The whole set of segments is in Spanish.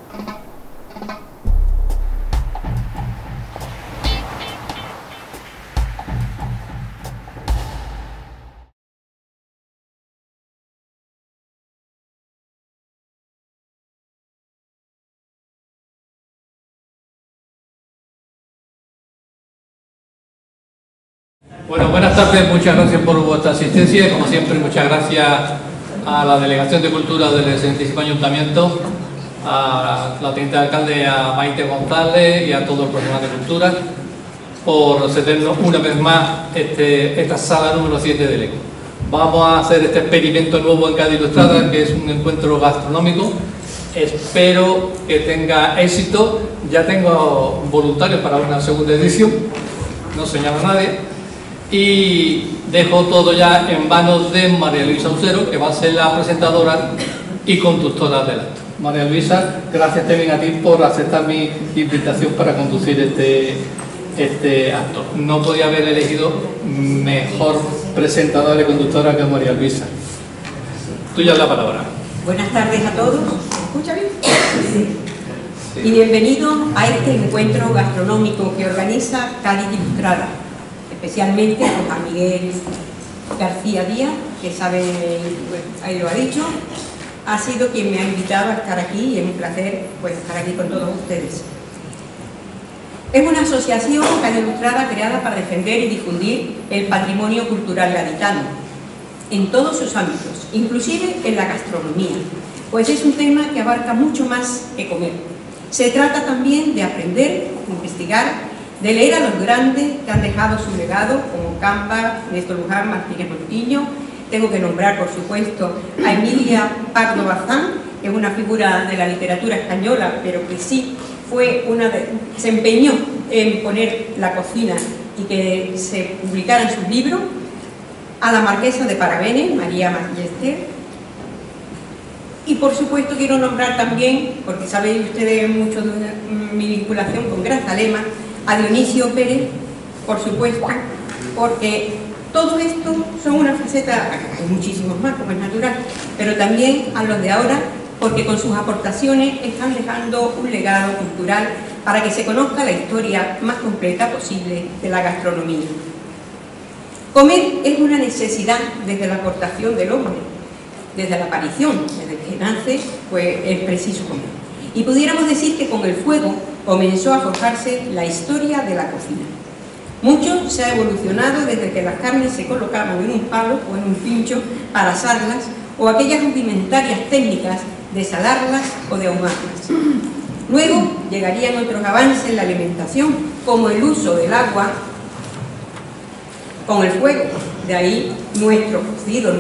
Bueno, buenas tardes, muchas gracias por vuestra asistencia. Como siempre, muchas gracias a la Delegación de Cultura del Excelentísimo Ayuntamiento, a la teniente alcalde, a Maite González y a todo el personal de Cultura por cedernos una vez más esta sala número 7 del ECO. Vamos a hacer este experimento nuevo en Cádiz Ilustrada, que es un encuentro gastronómico. Espero que tenga éxito. Ya tengo voluntarios para una segunda edición, no se llama nadie. Y dejo todo ya en manos de María Luisa Ucero, que va a ser la presentadora y conductora del acto. María Luisa, gracias también a ti por aceptar mi invitación para conducir este acto. No podía haber elegido mejor presentadora y conductora que María Luisa. Tuya es la palabra. Buenas tardes a todos. ¿Me escucha bien? Sí. Y bienvenidos a este encuentro gastronómico que organiza Cádiz Ilustrada, especialmente a Juan Miguel García Díaz, que sabe, ahí lo ha dicho, ha sido quien me ha invitado a estar aquí y es un placer pues, estar aquí con todos ustedes. Es una asociación Cádiz Ilustrada creada para defender y difundir el patrimonio cultural gaditano en todos sus ámbitos, inclusive en la gastronomía, pues es un tema que abarca mucho más que comer. Se trata también de aprender, investigar, de leer a los grandes que han dejado su legado, como Campa, Néstor Luján, Martínez Montiño. Tengo que nombrar, por supuesto, a Emilia Pardo Bazán, que es una figura de la literatura española, pero que sí fue se empeñó en poner la cocina y que se publicaran sus libros. A la marquesa de Paravene, María Magester. Y por supuesto quiero nombrar también, porque sabéis ustedes mucho de mi vinculación con Grazalema, a Dionisio Pérez, por supuesto, porque todo esto son una faceta, hay muchísimos más, como es natural, pero también a los de ahora, porque con sus aportaciones están dejando un legado cultural para que se conozca la historia más completa posible de la gastronomía. Comer es una necesidad desde la aportación del hombre, desde la aparición, desde que nace, pues es preciso comer. Y pudiéramos decir que con el fuego comenzó a forjarse la historia de la cocina. Mucho se ha evolucionado desde que las carnes se colocaban en un palo o en un pincho para asarlas, o aquellas rudimentarias técnicas de salarlas o de ahumarlas. Luego llegarían otros avances en la alimentación, como el uso del agua con el fuego. De ahí nuestro cocido,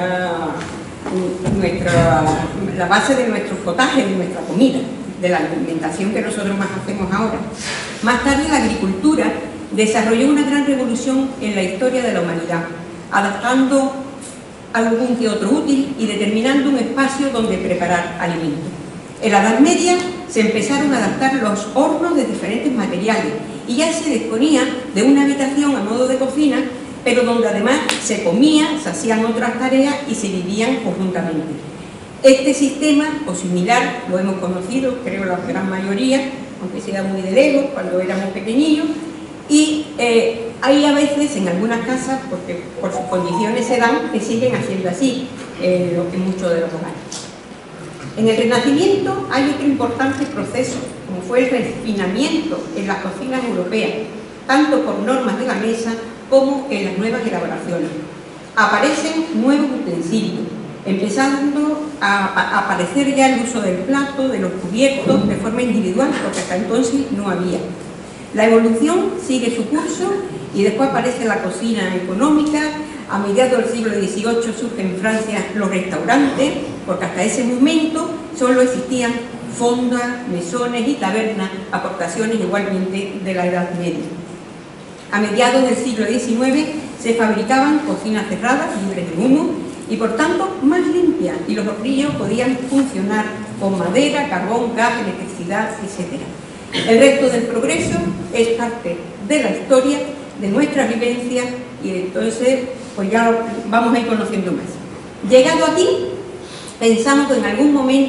la base de nuestros potajes, de nuestra comida, de la alimentación que nosotros más hacemos ahora. Más tarde la agricultura desarrolló una gran revolución en la historia de la humanidad, adaptando algún que otro útil y determinando un espacio donde preparar alimentos. En la Edad Media se empezaron a adaptar los hornos de diferentes materiales y ya se disponía de una habitación a modo de cocina, pero donde además se comía, se hacían otras tareas y se vivían conjuntamente. Este sistema, o similar, lo hemos conocido, creo la gran mayoría, aunque sea muy de lejos, cuando éramos pequeñillos, y hay a veces en algunas casas, porque por sus condiciones se dan, que siguen haciendo así, en muchos de los hogares. En el Renacimiento hay otro importante proceso, como fue el refinamiento en las cocinas europeas, tanto por normas de la mesa como en las nuevas elaboraciones. Aparecen nuevos utensilios, empezando a aparecer ya el uso del plato, de los cubiertos, de forma individual, porque hasta entonces no había. La evolución sigue su curso y después aparece la cocina económica. A mediados del siglo XVIII surgen en Francia los restaurantes, porque hasta ese momento solo existían fondas, mesones y tabernas, aportaciones igualmente de la Edad Media. A mediados del siglo XIX se fabricaban cocinas cerradas, libres de humo, y por tanto más limpias, y los hornillos podían funcionar con madera, carbón, gas, electricidad, etc. El resto del progreso es parte de la historia, de nuestra vivencia, y entonces pues ya vamos a ir conociendo más. Llegado aquí, pensamos que en algún momento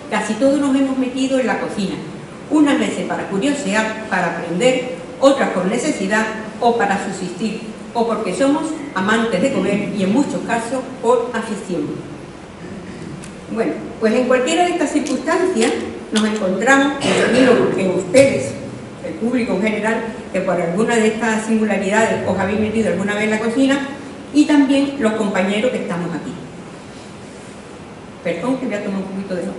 casi todos nos hemos metido en la cocina, unas veces para curiosear, para aprender, otras por necesidad o para subsistir, o porque somos amantes de comer y en muchos casos por afición. Bueno, pues en cualquiera de estas circunstancias nos encontramos, que ustedes, el público en general, que por alguna de estas singularidades os habéis metido alguna vez en la cocina, y también los compañeros que estamos aquí. Perdón, que voy a tomar un poquito de agua.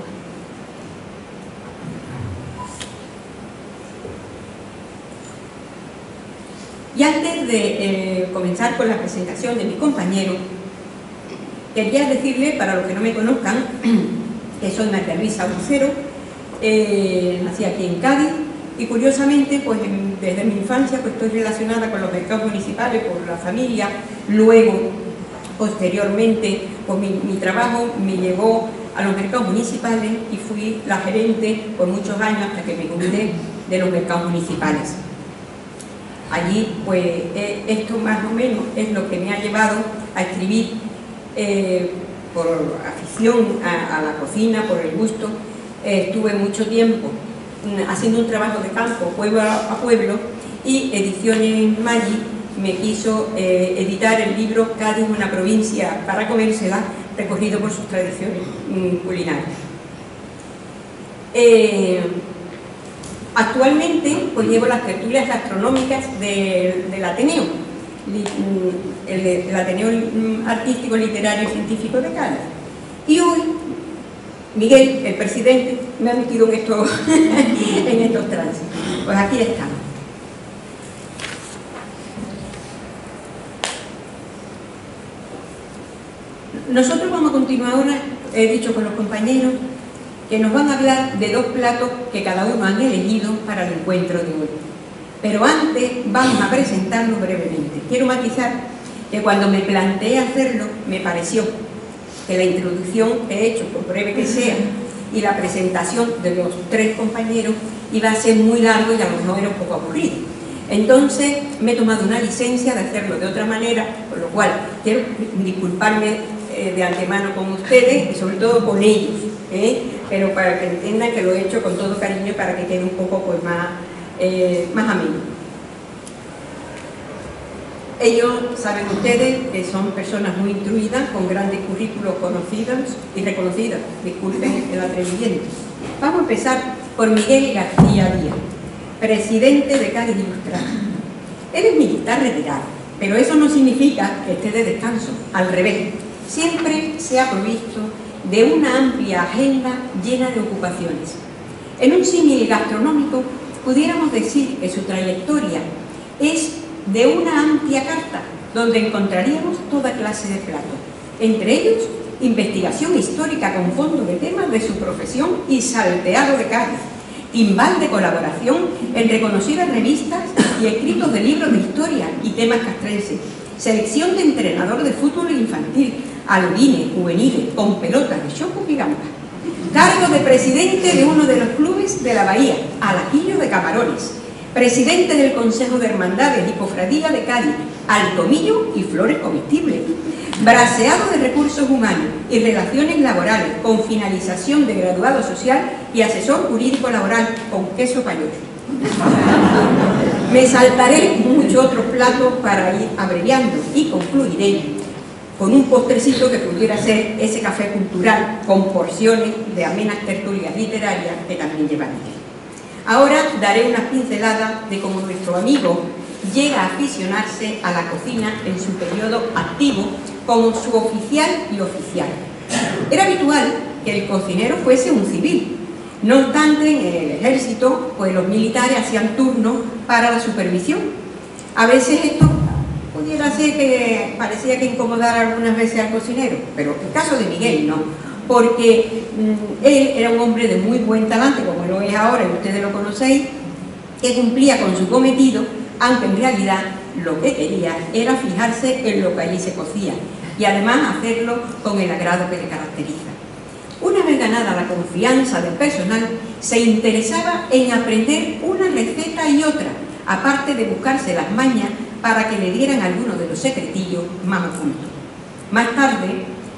Y antes de comenzar con la presentación de mi compañero, quería decirle, para los que no me conozcan, que soy María Luisa Lucero, nací aquí en Cádiz y curiosamente pues desde mi infancia pues, estoy relacionada con los mercados municipales por la familia. Luego, posteriormente, pues mi trabajo me llevó a los mercados municipales y fui la gerente por muchos años hasta que me jubilé de los mercados municipales. Allí, pues, esto más o menos es lo que me ha llevado a escribir por afición a la cocina, por el gusto. Estuve mucho tiempo haciendo un trabajo de campo, pueblo a pueblo, y Ediciones Maggi me quiso editar el libro Cádiz, una provincia para comérsela, recogido por sus tradiciones culinarias. Actualmente pues llevo las tertulias gastronómicas del Ateneo, el Ateneo Artístico, Literario y Científico de Cádiz. Y hoy Miguel, el presidente, me ha metido en estos tránsitos. Pues aquí estamos. Nosotros vamos a continuar ahora, he dicho con los compañeros, que nos van a hablar de dos platos que cada uno han elegido para el encuentro de hoy. Pero antes vamos a presentarlos brevemente. Quiero matizar que cuando me planteé hacerlo, me pareció que la introducción que he hecho, por breve que sea, y la presentación de los tres compañeros iba a ser muy largo y a lo mejor era un poco aburrido. Entonces me he tomado una licencia de hacerlo de otra manera, por lo cual quiero disculparme de antemano con ustedes y sobre todo con ellos, pero para que entiendan que lo he hecho con todo cariño para que quede un poco pues, más ameno. Ellos, saben ustedes, que son personas muy instruidas, con grandes currículos conocidos y reconocidos. Disculpen el atrevimiento. Vamos a empezar por Miguel García Díaz, presidente de Cádiz Ilustrada. Él es militar retirado, pero eso no significa que esté de descanso, al revés. Siempre se ha provisto de una amplia agenda llena de ocupaciones. En un símil gastronómico, pudiéramos decir que su trayectoria es de una amplia carta, donde encontraríamos toda clase de platos, entre ellos investigación histórica con fondo de temas de su profesión y salteado de Cádiz, timbal de colaboración en reconocidas revistas y escritos de libros de historia y temas castrenses, selección de entrenador de fútbol infantil, albines, juveniles, con pelotas de choco y gambas, cargo de presidente de uno de los clubes de la Bahía, al Ajillo de Camarones, presidente del Consejo de Hermandades y Cofradía de Cádiz, al tomillo y flores comestibles, braceado de recursos humanos y relaciones laborales, con finalización de graduado social y asesor jurídico laboral con queso payote. Me saltaré muchos otros platos para ir abreviando y concluiré con un postrecito que pudiera ser ese café cultural con porciones de amenas tertulias literarias que también lleva Miguel. Ahora daré unas pinceladas de cómo nuestro amigo llega a aficionarse a la cocina en su periodo activo como suboficial y oficial. Era habitual que el cocinero fuese un civil. No obstante, en el ejército, pues los militares hacían turnos para la supervisión. A veces esto pudiera ser que parecía que incomodara algunas veces al cocinero, pero el caso de Miguel no, porque él era un hombre de muy buen talante, como lo es ahora y ustedes lo conocéis, que cumplía con su cometido, aunque en realidad lo que quería era fijarse en lo que allí se cocía y además hacerlo con el agrado que le caracteriza. Una vez ganada la confianza del personal, se interesaba en aprender una receta y otra, aparte de buscarse las mañas para que le dieran algunos de los secretillos más ocultos. Más tarde,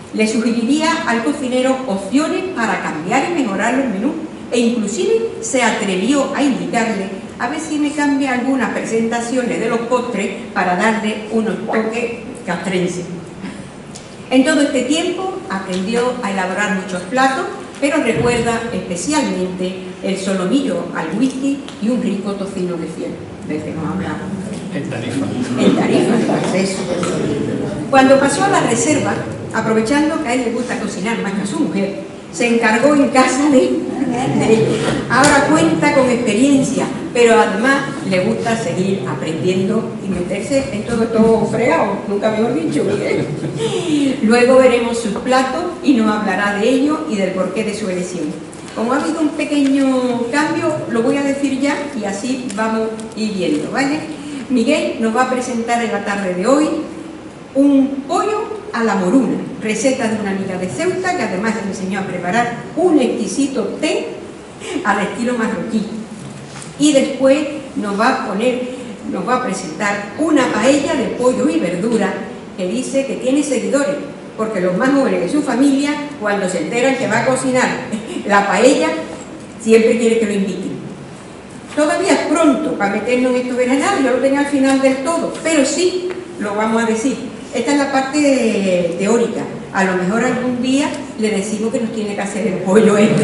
Le sugeriría al cocinero opciones para cambiar y mejorar los menús, e inclusive se atrevió a indicarle a ver si me cambia algunas presentaciones de los postres para darle unos toques castrenses. En todo este tiempo aprendió a elaborar muchos platos, pero recuerda especialmente el solomillo al whisky y un rico tocino de fiel, del que nos hablamos. En Tarifa. En Tarifa, pues eso. Cuando pasó a la reserva, aprovechando que a él le gusta cocinar más que a su mujer, se encargó en casa de ella. Ahora cuenta con experiencia, pero además le gusta seguir aprendiendo y meterse en todo fregado, nunca mejor dicho, Miguel. Luego veremos sus platos y nos hablará de ello y del porqué de su elección. Como ha habido un pequeño cambio, lo voy a decir ya y así vamos a ir viendo, ¿vale? Miguel nos va a presentar en la tarde de hoy un pollo a la moruna, receta de una amiga de Ceuta que además le enseñó a preparar un exquisito té al estilo marroquí. Y después nos va a presentar una paella de pollo y verdura que dice que tiene seguidores, porque los más jóvenes de su familia, cuando se enteran que va a cocinar la paella, siempre quiere que lo inviten. Todavía es pronto para meternos en estos berenjenales, yo lo tenía al final del todo, pero sí lo vamos a decir. Esta es la parte teórica. A lo mejor algún día le decimos que nos tiene que hacer el pollo este.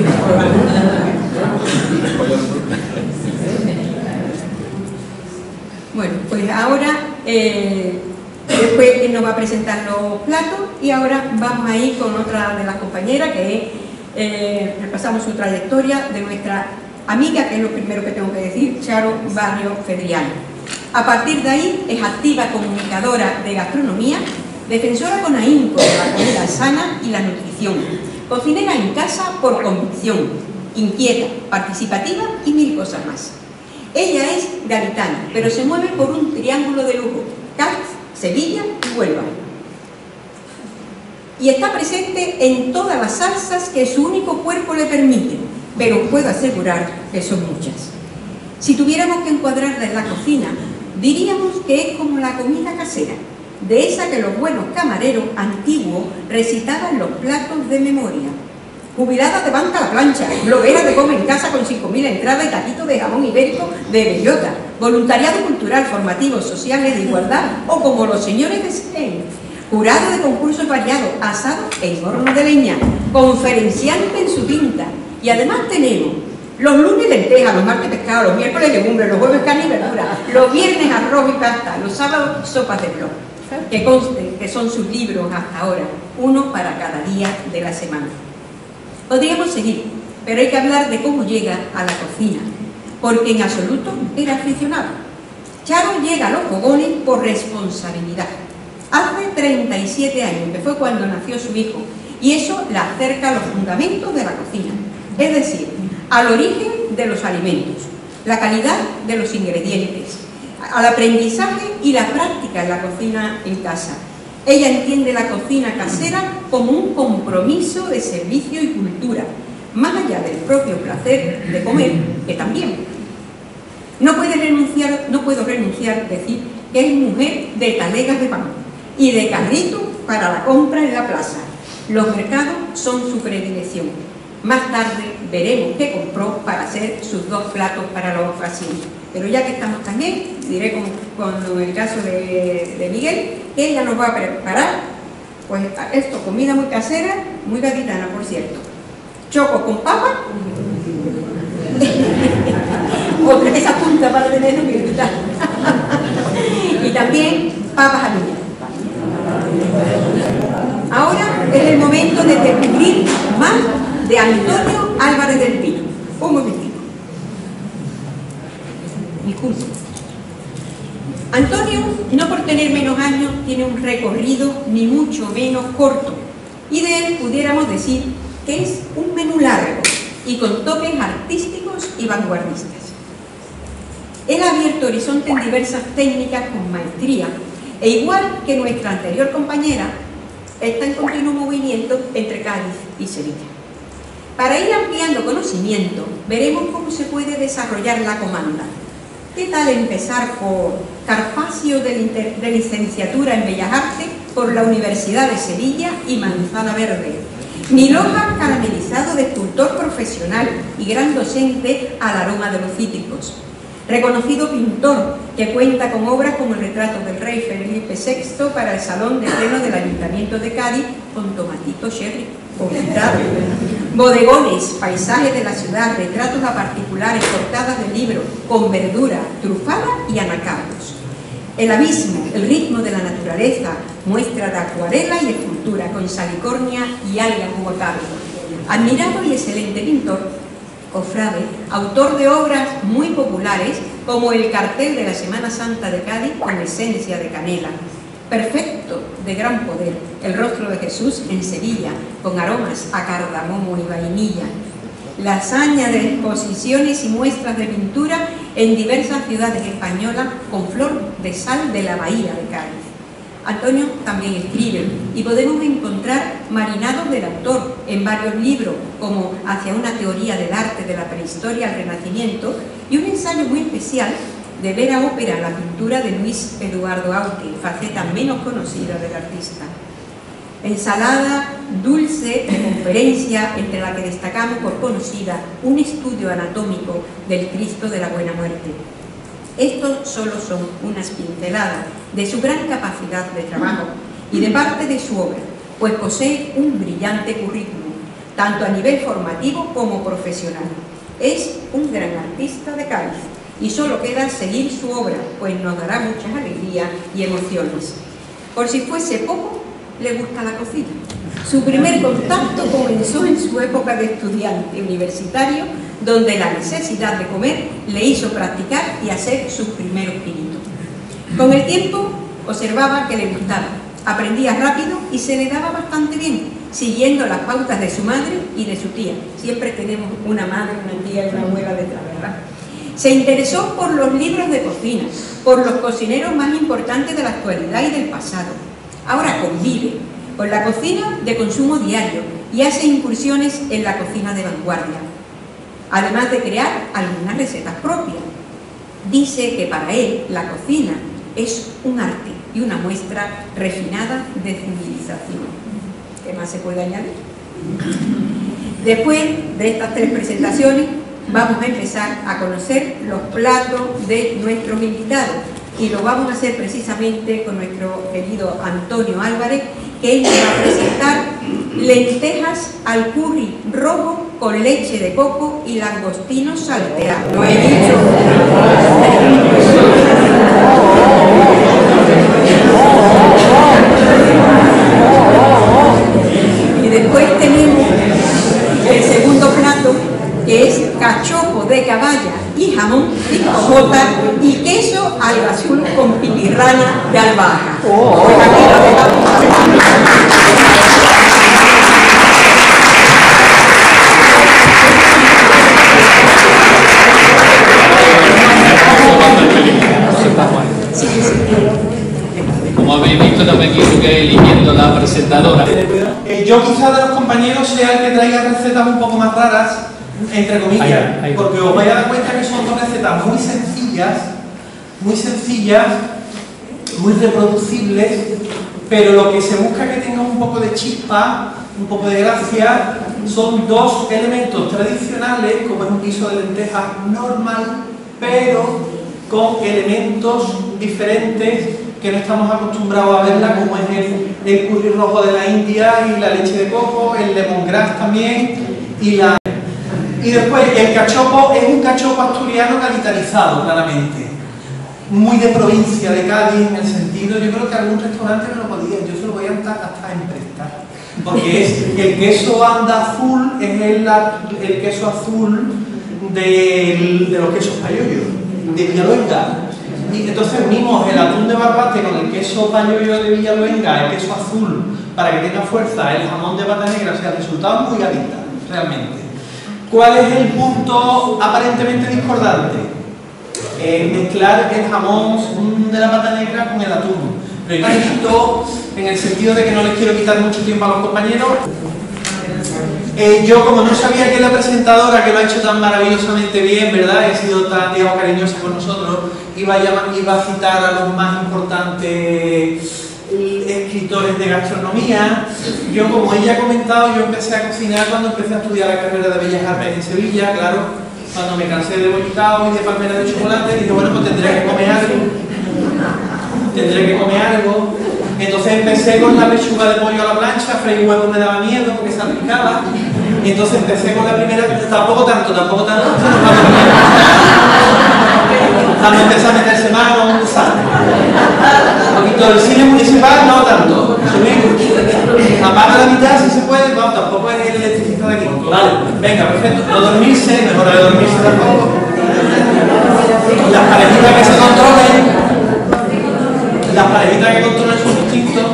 Bueno, pues ahora después él nos va a presentar los platos y ahora vamos a ir con otra de las compañeras que es, repasamos su trayectoria de nuestra amiga, que es lo primero que tengo que decir, Charo Barrio Fedriano. A partir de ahí es activa comunicadora de gastronomía, defensora con ahínco de la comida sana y la nutrición, cocinera en casa por convicción, inquieta, participativa y mil cosas más. Ella es gaditana, pero se mueve por un triángulo de lujo: Cádiz, Sevilla y Huelva. Y está presente en todas las salsas que su único cuerpo le permite, pero puedo asegurar que son muchas. Si tuviéramos que encuadrarla en la cocina, diríamos que es como la comida casera, de esa que los buenos camareros antiguos recitaban los platos de memoria. Jubilada de banca a la plancha, bloguera de come en casa con 5.000 entradas y taquitos de jamón ibérico de bellota, voluntariado cultural, formativos, sociales, de igualdad, o como los señores de Spain, jurado de concursos variados, asado en horno de leña, conferenciante en su tinta. Y además tenemos los lunes lentejas, los martes pescado, los miércoles legumbres, los jueves carne y verdura, los viernes arroz y pasta, los sábados sopas de blog. Que conste que son sus libros hasta ahora, uno para cada día de la semana. Podríamos seguir, pero hay que hablar de cómo llega a la cocina, porque en absoluto era aficionado. Charo llega a los fogones por responsabilidad. Hace 37 años, que fue cuando nació su hijo, y eso la acerca a los fundamentos de la cocina, es decir, al origen de los alimentos, la calidad de los ingredientes, al aprendizaje y la práctica en la cocina en casa. Ella entiende la cocina casera como un compromiso de servicio y cultura, más allá del propio placer de comer, que también. No puedo renunciar a decir que es mujer de talegas de pan y de carrito para la compra en la plaza. Los mercados son su predilección. Más tarde veremos qué compró para hacer sus 2 platos para la ocasión. Pero ya que estamos también, diré con el caso de Miguel, que ella nos va a preparar, pues esto, comida muy casera, muy gaditana, por cierto. Choco con papa, otra esa punta para tener humildad. Y también papas aliñadas. Ahora es el momento de descubrir más de Antonio Álvarez del Pino. Un momentito. Disculpe. Antonio, no por tener menos años, tiene un recorrido ni mucho menos corto, y de él pudiéramos decir que es un menú largo y con toques artísticos y vanguardistas. Él ha abierto horizonte en diversas técnicas con maestría, e igual que nuestra anterior compañera, está en continuo movimiento entre Cádiz y Sevilla. Para ir ampliando conocimiento, veremos cómo se puede desarrollar la comanda. ¿Qué tal empezar por Carpaccio de licenciatura en Bellas Artes por la Universidad de Sevilla y Manzana Verde. Milhoja caramelizado de escultor profesional y gran docente al aroma de los cítricos. Reconocido pintor que cuenta con obras como el retrato del rey Felipe VI para el Salón de Pleno del Ayuntamiento de Cádiz con tomatito cherry confitado. Bodegones, paisajes de la ciudad, retratos a particulares, portadas de libros con verdura, trufada y anacardos. El abismo, el ritmo de la naturaleza, muestra de acuarela y de escultura con salicornia y algas guacamole. Admirado y excelente pintor, cofrade, autor de obras muy populares como el cartel de la Semana Santa de Cádiz con esencia de canela, perfecto, de gran poder, el rostro de Jesús en Sevilla con aromas a cardamomo y vainilla, la hazaña de exposiciones y muestras de pintura en diversas ciudades españolas con flor de sal de la bahía de Cádiz. Antonio también escribe y podemos encontrar marinados del autor en varios libros como Hacia una teoría del arte de la prehistoria al Renacimiento y un ensayo muy especial de ver a ópera la pintura de Luis Eduardo Aute, faceta menos conocida del artista. Ensalada dulce de conferencia entre la que destacamos por conocida un estudio anatómico del Cristo de la Buena Muerte. Estos solo son unas pinceladas de su gran capacidad de trabajo y de parte de su obra, pues posee un brillante currículum, tanto a nivel formativo como profesional. Es un gran artista de Cádiz y solo queda seguir su obra, pues nos dará muchas alegrías y emociones. Por si fuese poco, le gusta la cocina. Su primer contacto comenzó en su época de estudiante universitario, donde la necesidad de comer le hizo practicar y hacer sus primeros pinitos. Con el tiempo observaba que le gustaba, aprendía rápido y se le daba bastante bien, siguiendo las pautas de su madre y de su tía. Siempre tenemos una madre, una tía y una abuela detrás, ¿verdad? Se interesó por los libros de cocina, por los cocineros más importantes de la actualidad y del pasado. Ahora convive con la cocina de consumo diario y hace incursiones en la cocina de vanguardia, además de crear algunas recetas propias. Dice que para él la cocina es un arte y una muestra refinada de civilización. ¿Qué más se puede añadir? Después de estas 3 presentaciones, vamos a empezar a conocer los platos de nuestros invitados y lo vamos a hacer precisamente con nuestro querido Antonio Álvarez, que él nos va a presentar lentejas al curry rojo con leche de coco y langostinos salteados. Lo he dicho. Y después tenemos el segundo plato, que es cachopo de caballa y jamón picojota y queso al azul con pilirrana de albahaca. Pues aquí lo dejamos. Como habéis visto, también quiero que eligiendo la presentadora. Yo quizá de los compañeros sea el que traiga recetas un poco más raras, entre comillas, porque os vais a dar cuenta que son 2 recetas muy sencillas, muy reproducibles, pero lo que se busca es que tengan un poco de chispa, un poco de gracia. Son 2 elementos tradicionales, como es un guiso de lentejas normal, pero con elementos diferentes que no estamos acostumbrados a verla, como es el curry rojo de la India y la leche de coco, el lemongrass también, y después el cachopo es un cachopo asturiano gaditarizado, claramente, muy de provincia de Cádiz en el sentido, yo creo que algún restaurante no lo podía, yo se lo voy a hasta emprestar, porque es el queso anda azul, es el queso azul de los quesos payollos, de Villaluenga. Y entonces unimos el atún de barbate con el queso payollo de Villaluenga, el queso azul, para que tenga fuerza, el jamón de pata negra, o sea, el resultado es muy gadita, realmente. ¿Cuál es el punto aparentemente discordante? Mezclar el jamón de la pata negra con el atún. Pero yo invito, en el sentido de que no les quiero quitar mucho tiempo a los compañeros, yo, como no sabía que la presentadora, que lo ha hecho tan maravillosamente bien, ¿verdad? Ha sido tan, digamos, cariñosa con nosotros, iba a citar a los más importantes. Es escritores de gastronomía. Yo, como ella ha comentado, yo empecé a cocinar cuando empecé a estudiar la carrera de Bellas Artes en Sevilla, claro, cuando me cansé de bollicao y de palmera de chocolate, dije, bueno, pues tendré que comer algo. Entonces empecé con la pechuga de pollo a la plancha, freír huevo me daba miedo porque salpicaba. Y entonces empecé con la primera, tampoco tanto. Cuando empecé a meterse mano, un desastre. Un poquito del cine municipal, no tanto. Apaga la mitad si se puede, no, tampoco es el electricista de aquí. Vale, venga, perfecto. No dormirse, mejor de dormirse tampoco. Las parejitas que se controlen. Las parejitas que controlan sus instintos.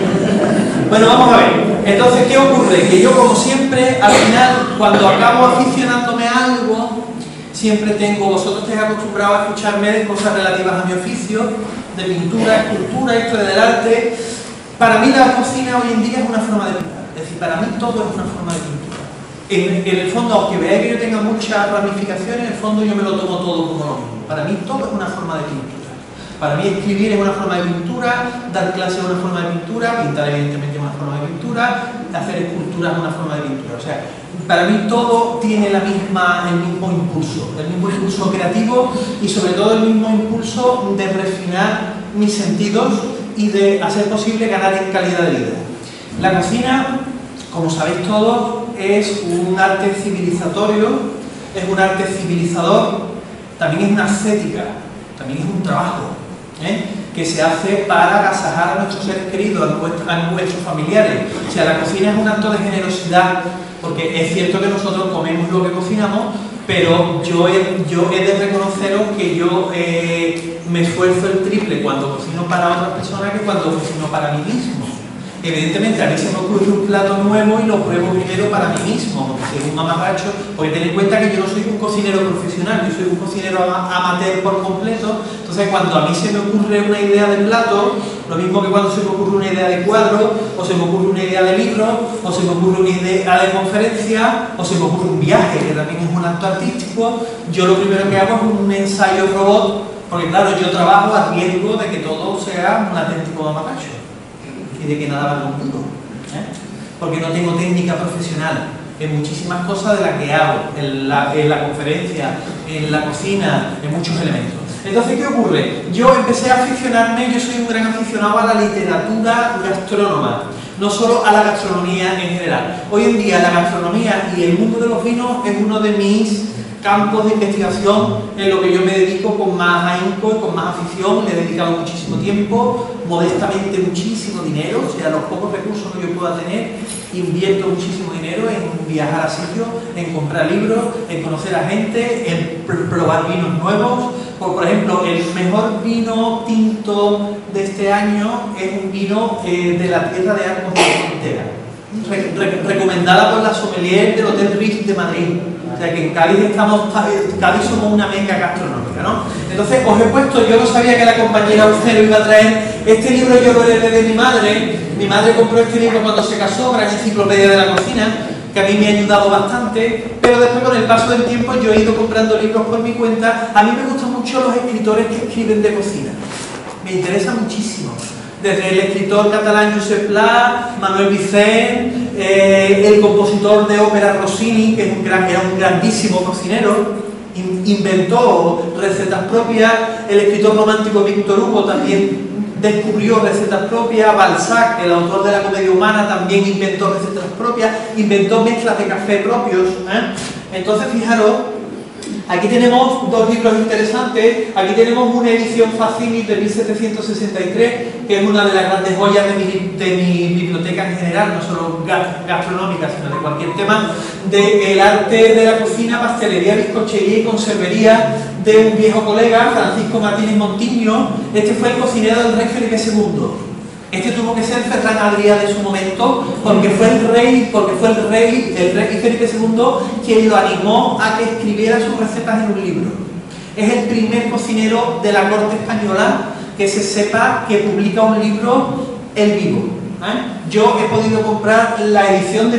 Bueno, vamos a ver. Entonces, ¿qué ocurre? Que yo, como siempre, al final, cuando acabo aficionándome a algo, siempre tengo, vosotros estáis acostumbrados a escucharme de cosas relativas a mi oficio, de pintura, escultura, historia del arte. Para mí la cocina hoy en día es una forma de pintar. Es decir, para mí todo es una forma de pintura. En el fondo, aunque veáis que yo tenga muchas ramificaciones, en el fondo yo me lo tomo todo como lo mismo. Para mí todo es una forma de pintura. Para mí escribir es una forma de pintura, dar clases es una forma de pintura, pintar evidentemente es una forma de pintura, hacer esculturas es una forma de pintura. O sea, para mí todo tiene el mismo impulso creativo y sobre todo el mismo impulso de refinar mis sentidos y de hacer posible ganar en calidad de vida. La cocina, como sabéis todos, es un arte civilizatorio, es un arte civilizador, también es una ascética, también es un trabajo. Que se hace para agasajar a nuestros seres queridos, a nuestros familiares. O sea, la cocina es un acto de generosidad, porque es cierto que nosotros comemos lo que cocinamos, pero yo he de reconoceros que yo me esfuerzo el triple cuando cocino para otras personas que cuando cocino para mí mismo. Evidentemente, a mí se me ocurre un plato nuevo y lo pruebo primero para mí mismo, porque soy un mamarracho, porque ten en cuenta que yo no soy un cocinero profesional, yo soy un cocinero amateur por completo. Entonces, cuando a mí se me ocurre una idea de plato, lo mismo que cuando se me ocurre una idea de cuadro, o se me ocurre una idea de libro, o se me ocurre una idea de conferencia, o se me ocurre un viaje, que también es un acto artístico, yo lo primero que hago es un ensayo robot, porque claro, yo trabajo a riesgo de que todo sea un auténtico mamarracho y de que nada va conmigo, porque no tengo técnica profesional en muchísimas cosas de las que hago, en la conferencia, en la cocina, en muchos elementos. Entonces, ¿qué ocurre? Yo empecé a aficionarme, yo soy un gran aficionado a la literatura gastronómica, no solo a la gastronomía en general. Hoy en día la gastronomía y el mundo de los vinos es uno de mis campos de investigación en lo que yo me dedico con más ahínco y con más afición. Le he dedicado muchísimo tiempo, modestamente muchísimo dinero, o sea, los pocos recursos que yo pueda tener, invierto muchísimo dinero en viajar a sitios, en comprar libros, en conocer a gente, en probar vinos nuevos. Por ejemplo, el mejor vino tinto de este año es un vino de la tierra de Arcos de la Frontera, recomendada por la sommelier del Hotel Ritz de Madrid. O sea que en Cádiz somos una meca gastronómica, ¿no? Entonces os he puesto, yo no sabía que la compañera usted lo iba a traer, este libro yo lo heredé de mi madre compró este libro cuando se casó, Gran Enciclopedia de la Cocina, que a mí me ha ayudado bastante, pero después con el paso del tiempo yo he ido comprando libros por mi cuenta. A mí me gustan mucho los escritores que escriben de cocina, me interesa muchísimo. Desde el escritor catalán Josep Pla, Manuel Vicent, el compositor de ópera Rossini, que era un grandísimo cocinero, inventó recetas propias. El escritor romántico Víctor Hugo también descubrió recetas propias. Balzac, el autor de la Comedia Humana, también inventó recetas propias, inventó mezclas de café propios. Entonces, fijaros, aquí tenemos dos libros interesantes. Aquí tenemos una edición Facilis de 1763, que es una de las grandes joyas de mi biblioteca en general, no solo gastronómica, sino de cualquier tema, del arte de la cocina, pastelería, bizcochería y conservería de un viejo colega, Francisco Martínez Montiño. Este fue el cocinero del rey Felipe II. Este tuvo que ser Ferran Adrià de su momento, porque fue el rey Felipe II quien lo animó a que escribiera sus recetas en un libro. Es el primer cocinero de la corte española que se sepa que publica un libro él vivo. Yo he podido comprar la edición de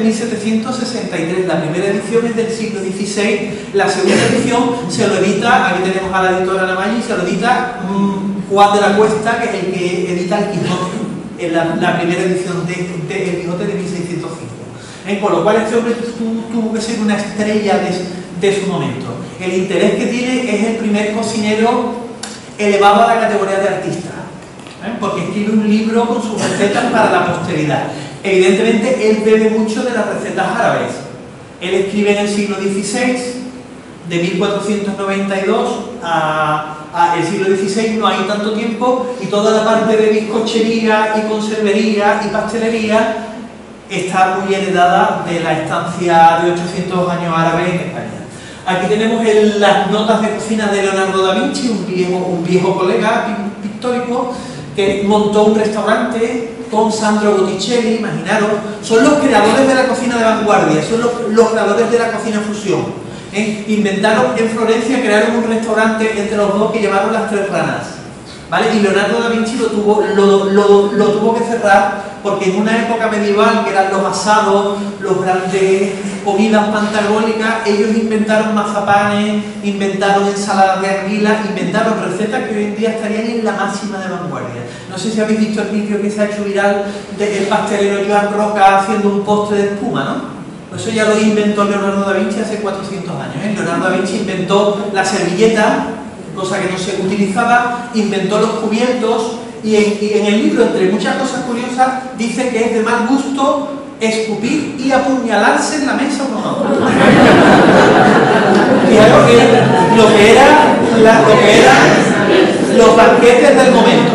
1763, la primera edición es del siglo XVI, la segunda edición se lo edita, aquí tenemos a la editora Navalle, se lo edita Juan de la Cuesta, que es el que edita el Quijote. en la primera edición de El Quijote de 1605. Con lo cual este hombre tuvo que ser una estrella de su momento. El interés que tiene es el primer cocinero elevado a la categoría de artista, porque escribe un libro con sus recetas para la posteridad. Evidentemente él bebe mucho de las recetas árabes. Él escribe en el siglo XVI, de 1492 el siglo XVI no hay tanto tiempo, y toda la parte de bizcochería y conservería y pastelería está muy heredada de la estancia de 800 años árabe en España. Aquí tenemos las notas de cocina de Leonardo da Vinci, un viejo colega pictórico que montó un restaurante con Sandro Botticelli. Imaginaros, son los creadores de la cocina de vanguardia, son los creadores de la cocina fusión. Inventaron en Florencia, crearon un restaurante entre los dos que llamaron Las Tres Ranas, ¿vale? Y Leonardo da Vinci lo tuvo que cerrar porque en una época medieval, que eran los asados, los grandes comidas pantagónicas, ellos inventaron mazapanes, inventaron ensaladas de anguila, inventaron recetas que hoy en día estarían en la máxima de vanguardia. No sé si habéis visto el vídeo que se ha hecho viral del pastelero Joan Roca haciendo un postre de espuma, ¿no? Pues eso ya lo inventó Leonardo da Vinci hace 400 años. Leonardo da Vinci inventó la servilleta, cosa que no se utilizaba, inventó los cubiertos, y en el libro, entre muchas cosas curiosas, dice que es de mal gusto escupir y apuñalarse en la mesa con otro. Fijaros que lo que eran los banquetes del momento,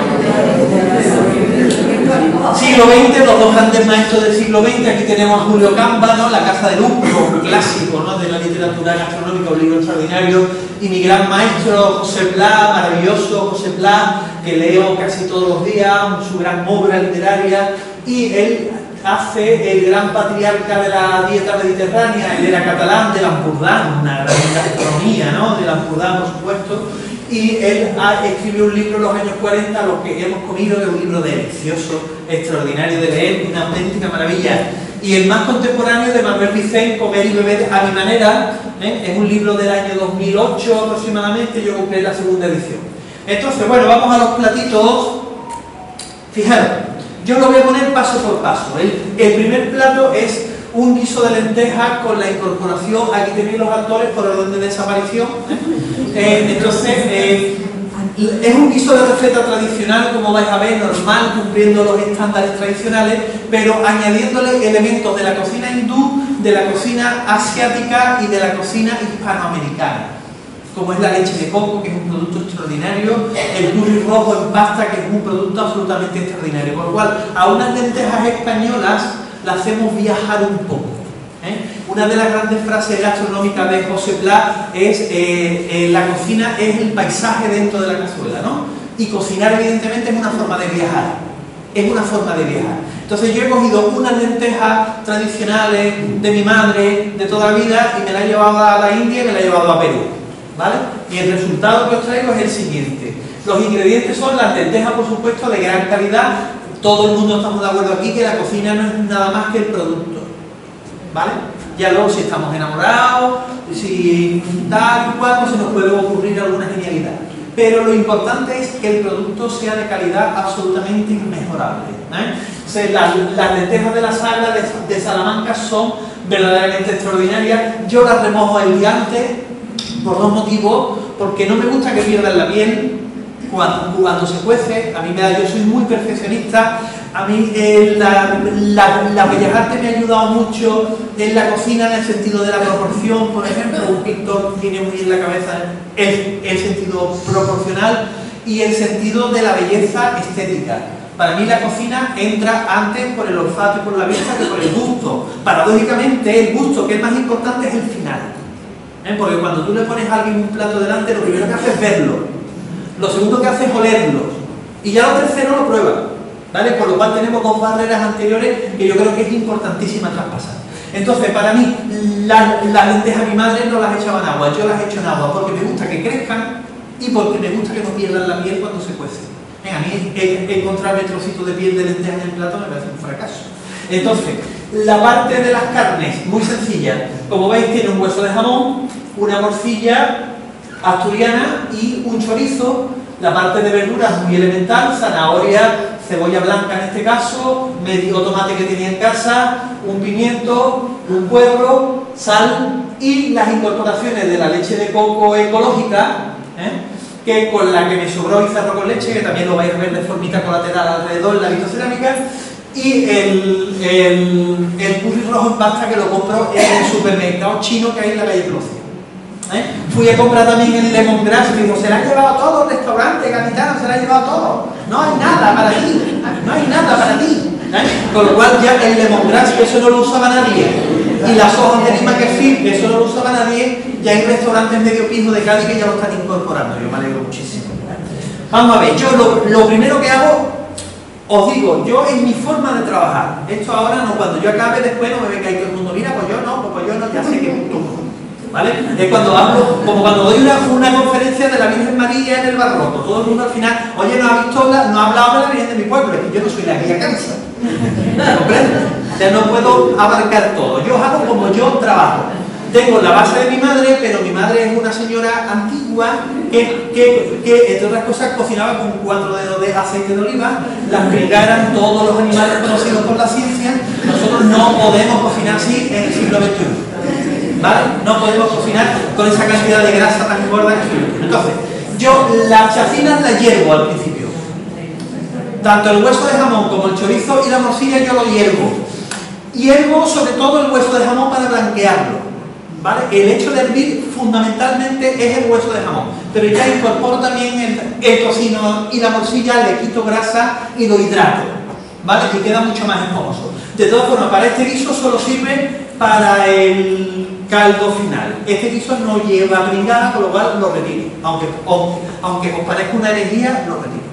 Siglo XX, los dos grandes maestros del siglo XX. Aquí tenemos a Julio Camba, ¿no? La Casa del Umbro, un clásico, ¿no?, de la literatura gastronómica, un libro extraordinario, y mi gran maestro José Pla, maravilloso José Pla, que leo casi todos los días, su gran obra literaria, y él hace el gran patriarca de la dieta mediterránea. Él era catalán, de l'Empordà, una gran gastronomía, ¿no?, de l'Empordà, por supuesto. Y él escribió un libro en los años 40, Lo que hemos comido, que es un libro delicioso, extraordinario de leer, una auténtica maravilla. Y el más contemporáneo, de Manuel Vicent, Comer y beber a mi manera, es un libro del año 2008 aproximadamente. Yo compré la segunda edición. Entonces, bueno, vamos a los platitos. Fijaros, yo lo voy a poner paso por paso. El primer plato es un guiso de lentejas con la incorporación, aquí tenéis los actores por orden de desaparición. Entonces, es un guiso de receta tradicional, como vais a ver, normal, cumpliendo los estándares tradicionales, pero añadiéndole elementos de la cocina hindú, de la cocina asiática y de la cocina hispanoamericana, como es la leche de coco, que es un producto extraordinario, el curry rojo en pasta, que es un producto absolutamente extraordinario. Por lo cual, a unas lentejas españolas la hacemos viajar un poco. Una de las grandes frases gastronómicas de José Pla es la cocina es el paisaje dentro de la cazuela, ¿no? Y cocinar, evidentemente, es una forma de viajar. Es una forma de viajar. Entonces yo he cogido unas lentejas tradicionales de mi madre de toda la vida y me la he llevado a la India y me la he llevado a Perú, ¿vale? Y el resultado que os traigo es el siguiente. Los ingredientes son las lentejas, por supuesto, de gran calidad. Todo el mundo estamos de acuerdo aquí que la cocina no es nada más que el producto, ¿vale? Ya luego, si estamos enamorados, si tal y cual, se nos puede ocurrir alguna genialidad. Pero lo importante es que el producto sea de calidad absolutamente inmejorable, O sea, las lentejas de la sagra de Salamanca son verdaderamente extraordinarias. Yo las remojo el día antes por dos motivos: porque no me gusta que pierdan la piel cuando se cuece. A mí yo soy muy perfeccionista. A mí la Bellas Artes me ha ayudado mucho en la cocina, en el sentido de la proporción. Por ejemplo, un pintor tiene muy en la cabeza el sentido proporcional y el sentido de la belleza estética. Para mí la cocina entra antes por el olfato y por la vista que por el gusto. Paradójicamente, el gusto, que es más importante, es el final. Porque cuando tú le pones a alguien un plato delante, lo primero que hace es verlo. Lo segundo que hace es olerlo. Y ya lo tercero lo prueba, ¿vale? Por lo cual tenemos dos barreras anteriores que yo creo que es importantísima traspasar. Entonces, para mí, las lentejas de mi madre no las echaba en agua, yo las echo en agua porque me gusta que crezcan y porque me gusta que no pierdan la piel cuando se cuecen. A mí encontrarme trocitos de piel de lentejas en el plato me parece un fracaso. Entonces, la parte de las carnes, muy sencilla. Como veis, tiene un hueso de jamón, una morcilla asturiana y un chorizo. La parte de verduras muy elemental: zanahoria, cebolla blanca en este caso, medio tomate que tenía en casa, un pimiento, un puerro, sal y las incorporaciones de la leche de coco ecológica, que con la que me sobró hice arroz con leche, que también lo vais a ver de formita colateral alrededor en la vitrocerámica, y el curry rojo en pasta que lo compro en el supermercado chino que hay en la calle Procio. Fui a comprar también el lemongrass y digo, se la han llevado todo el restaurante gaditano, se la han llevado todo, no hay nada para ti, no hay nada para ti. Con lo cual ya el lemongrass, que eso no lo usaba nadie, y las hojas de lima kefir, que eso no lo usaba nadie, ya hay restaurantes medio piso de Cádiz que ya lo están incorporando. Yo me alegro muchísimo. Vamos a ver, yo lo primero que hago, os digo, yo en mi forma de trabajar, esto ahora no, cuando yo acabe después no me venga ahí todo el mundo, mira, pues yo no, ya sé que es tú. ¿Vale? Es cuando hablo, como cuando doy una conferencia de la Virgen María en el barroco, todo el mundo al final, oye, no ha hablado de la Virgen de mi pueblo, es que yo no soy la guía cansa. ¿Comprende? O sea, no puedo abarcar todo. Yo hago como yo trabajo. Tengo la base de mi madre, pero mi madre es una señora antigua que entre otras cosas, cocinaba con 4 dedos de aceite de oliva, las pringas eran todos los animales conocidos por la ciencia. Nosotros no podemos cocinar así en el siglo XXI. ¿Vale? No podemos cocinar con esa cantidad de grasa tan gorda que soy. Entonces, yo las chacinas las hiervo al principio. Tanto el hueso de jamón como el chorizo y la morcilla yo lo hiervo. Hiervo sobre todo el hueso de jamón para blanquearlo. ¿Vale? El hecho de hervir fundamentalmente es el hueso de jamón. Pero ya incorporo también el tocino y la morcilla, le quito grasa y lo hidrato. ¿Vale? Y queda mucho más espumoso. De todas formas, para este guiso solo sirve para el caldo final. Este guiso no lleva brigada, con lo cual lo retiro. Aunque os parezca una herejía, lo retiro.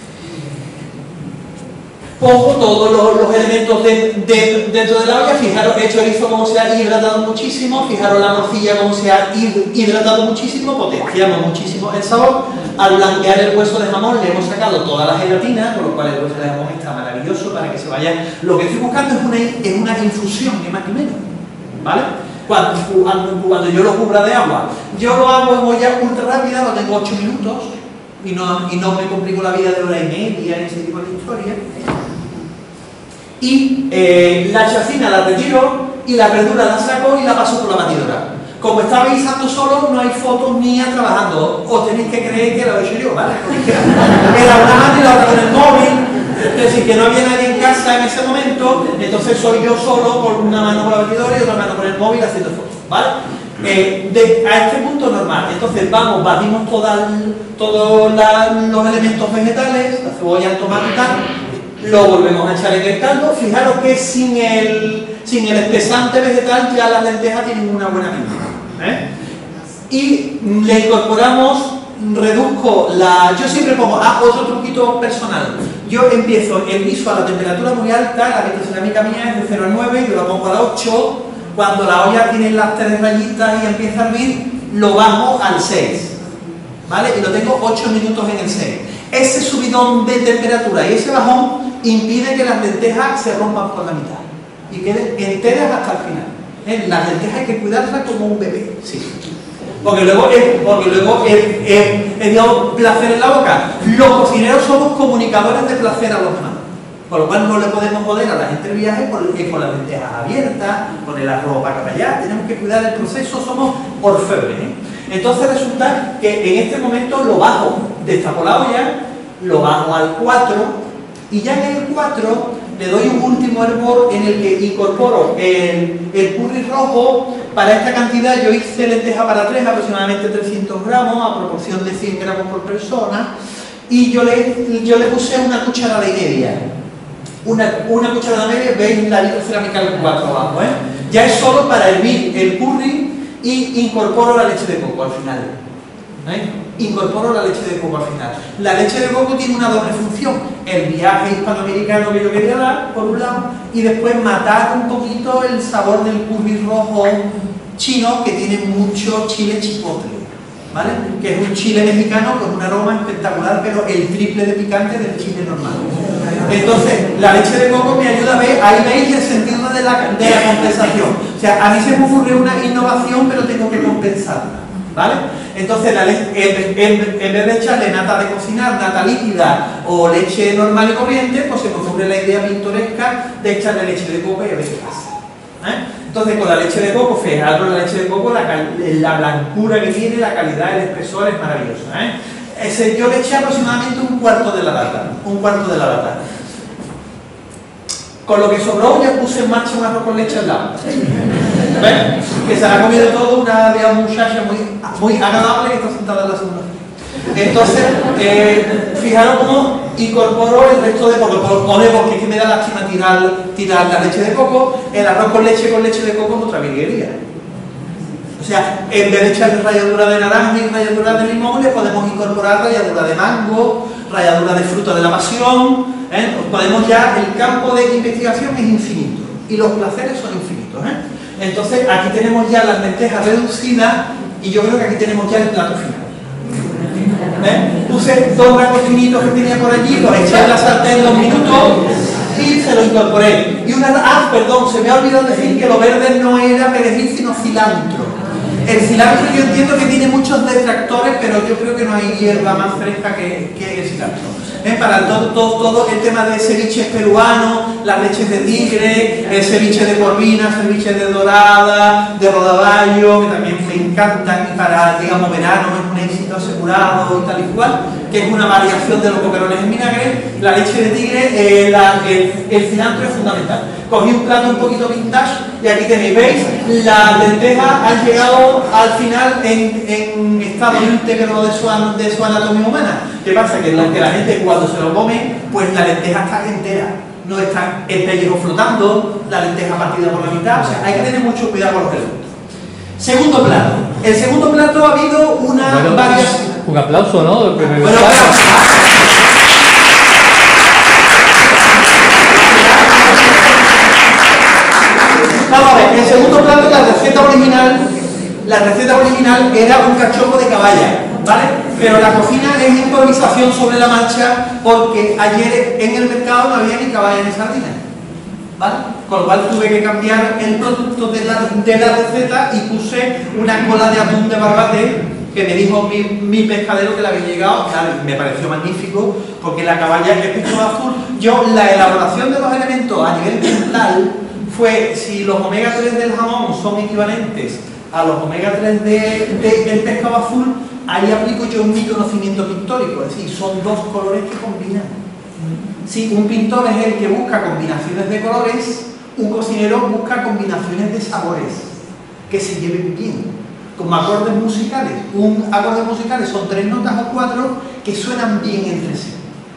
Pongo todos los elementos dentro de la olla. Fijaros el chorizo como se ha hidratado muchísimo, fijaros la morcilla como se ha hidratado muchísimo, potenciamos muchísimo el sabor. Al blanquear el hueso de jamón le hemos sacado toda la gelatina, con lo cual el hueso de jamón está maravilloso para que se vaya. Lo que estoy buscando es una infusión, ni más ni menos. ¿Vale? Cuando yo lo cubra de agua, yo lo hago en olla ultra rápida, lo tengo 8 minutos y no me complico la vida de hora y media y ese tipo de historias. Y la chacina la retiro y la verdura la saco y la paso por la batidora. Como estaba guisando solo, no hay fotos mías trabajando. Os tenéis que creer que lo he hecho yo, ¿vale? Era una mano y la otra con el móvil. Es decir, que no había nadie en casa en ese momento, entonces soy yo solo con una mano con la batidora y otra mano con el móvil haciendo fotos, ¿vale? A este punto normal. Entonces batimos todos los elementos vegetales, la cebolla, el tomate y tal, lo volvemos a echar en el caldo. Fijaros que sin el espesante vegetal ya las lentejas tienen una buena pinta, y le incorporamos, reduzco yo siempre pongo, otro truquito personal, yo empiezo el guiso a la temperatura muy alta, la vitrocerámica mía es de 0 a 9, yo lo pongo a la 8, cuando la olla tiene las 3 rayitas y empieza a hervir, lo bajo al 6, ¿vale? Y lo tengo 8 minutos en el 6. Ese subidón de temperatura y ese bajón impide que las lentejas se rompan por la mitad y queden enteras hasta el final. Las lentejas hay que cuidarlas como un bebé, sí. Porque luego he dado placer en la boca. Los cocineros somos comunicadores de placer a los demás. Por lo cual no le podemos joder a la gente el viaje con las lentejas abiertas, con el arroz para allá. Tenemos que cuidar el proceso, somos orfebres. Entonces resulta que en este momento lo bajo, destapo la olla, lo bajo al 4 y ya en el 4 le doy un último hervor en el que incorporo el curry rojo. Para esta cantidad yo hice lenteja para 3, aproximadamente 300 gramos, a proporción de 100 gramos por persona, y yo le puse una cucharada y media. Una cucharada media, veis la vitrocerámica del 4 abajo, ya es solo para hervir el curry y incorporo la leche de coco al final. Incorporo la leche de coco al final. La leche de coco tiene una doble función: el viaje hispanoamericano que yo quería dar, por un lado, y después matar un poquito el sabor del curry rojo chino, que tiene mucho chile chipotle, ¿vale? Que es un chile mexicano con un aroma espectacular, pero el triple de picante del chile normal. Entonces, la leche de coco me ayuda a ver, ahí veis el sentido de la compensación. O sea, a mí se me ocurrió una innovación, pero tengo que compensarla. ¿vale? Entonces, en vez de echarle nata de cocinar, nata líquida o leche normal y corriente, pues se me ocurre la idea pintoresca de echarle leche de coco y a ver qué pasa. Entonces, con la leche de coco, fijaros la leche de coco, la blancura que tiene, la calidad, el espesor es maravillosa. Yo le eché aproximadamente un cuarto de la lata. Con lo que sobró ya puse en marcha un arroz con leche al lado. ¿Ves? Que se la ha comido todo una muchacha muy agradable que está sentada en la segunda. Entonces, fijaros cómo incorporo el resto de porque es que me da lástima tirar la leche de coco. El arroz con leche de coco es otra virguería. O sea, en vez de echarle ralladura de naranja y ralladura de limón, le podemos incorporar ralladura de mango, ralladura de fruta de la pasión. Podemos ya, el campo de investigación es infinito y los placeres son infinitos. Entonces, aquí tenemos ya las lentejas reducidas y yo creo que aquí tenemos ya el plato final. Puse 2 gramos finitos que tenía por allí, los eché en la sartén 2 minutos y se lo incorporé. Y perdón, se me ha olvidado decir que lo verde no era perejil sino cilantro. El cilantro yo entiendo que tiene muchos detractores, pero yo creo que no hay hierba más fresca que el cilantro. Para todo el tema de ceviches peruanos, las leches de tigre, el ceviche de corvina, ceviche de dorada, de rodaballo, que también me encantan, y para, digamos, verano es un éxito asegurado y tal y cual, que es una variación de los boquerones en vinagre. La leche de tigre, el cilantro es fundamental. Cogí un plato un poquito vintage y aquí tenéis, ¿veis? Las lentejas han llegado al final en estado íntegro de su anatomía humana. ¿Qué pasa? Que la gente cuando se lo come, pues la lenteja está entera, no está el pellejo flotando, la lenteja partida por la mitad. O sea, hay que tener mucho cuidado con los elementos. Segundo plato. El segundo plato ha habido una variación. Un aplauso, ¿no? Vamos a ver, el segundo plato, la receta original era un cachopo de caballa, ¿vale? Pero la cocina es improvisación sobre la marcha porque ayer en el mercado no había ni caballa ni sardina, ¿vale? Con lo cual tuve que cambiar el producto de la receta y puse una cola de atún de barbate que me dijo mi pescadero que le había llegado. Claro, me pareció magnífico porque la caballa es pecho azul. La elaboración de los elementos a nivel mental fue, si los omega 3 del jamón son equivalentes a los omega 3 del pescado azul, ahí aplico yo mi conocimiento pictórico, es decir, son 2 colores que combinan. Si un pintor es el que busca combinaciones de colores, un cocinero busca combinaciones de sabores que se lleven bien, como acordes musicales. Acordes musicales son 3 notas o 4 que suenan bien entre sí,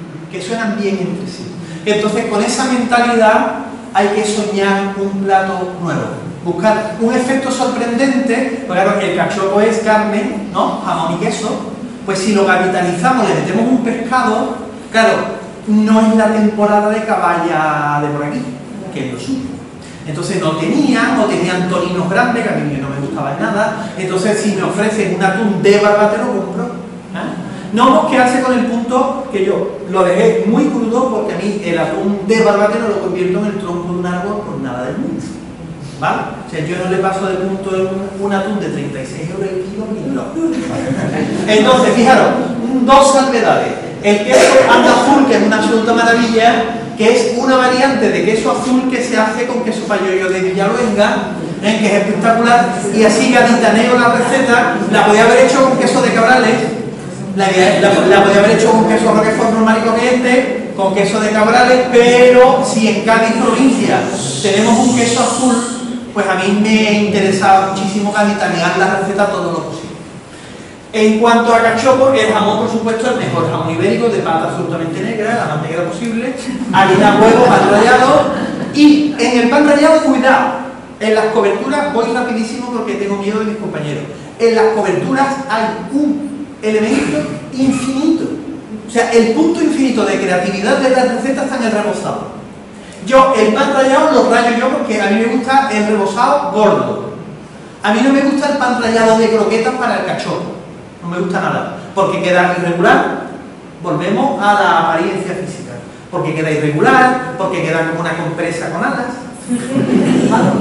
Entonces, con esa mentalidad hay que soñar un plato nuevo, buscar un efecto sorprendente, porque claro, el cachopo es carne, ¿no? Jamón y queso, pues si lo capitalizamos, le metemos un pescado, claro, no es la temporada de caballa de por aquí, que es lo suyo. Entonces no tenían toninos grandes, que a mí no me gustaba nada. Entonces si me ofrecen un atún de barbate lo compro. No mosquearse con el punto, que yo lo dejé muy crudo porque a mí el atún de barbate no lo convierto en el tronco de un árbol por nada del mundo, ¿vale? O sea, yo no le paso de punto un atún de 36 euros el kilo ni loco. Entonces, fijaros, 2 salvedades. El queso anda azul, que es una absoluta maravilla, que es una variante de queso azul que se hace con queso payoyo de Villaluenga, que es espectacular, y así gaditaneo la receta. La podía haber hecho con queso de Cabrales, la podía haber hecho con queso roquefort normal y corriente, con queso de Cabrales, pero si en Cádiz provincia tenemos un queso azul, pues a mí me interesaba muchísimo gaditanear la receta todo lo posible. En cuanto a cachopo, el jamón, por supuesto, el mejor jamón ibérico, de pata absolutamente negra, la más negra posible, harina, huevo, pan rallado, y en el pan rallado, cuidado, en las coberturas, voy rapidísimo porque tengo miedo de mis compañeros, en las coberturas hay un elemento infinito, o sea, el punto infinito de creatividad de la receta está en el rebozado. Yo el pan rallado lo rayo yo porque a mí me gusta el rebozado gordo. A mí no me gusta el pan rallado de croquetas para el cachopo, no me gusta nada, porque queda irregular. Volvemos a la apariencia física, porque queda irregular, porque queda como una compresa con alas.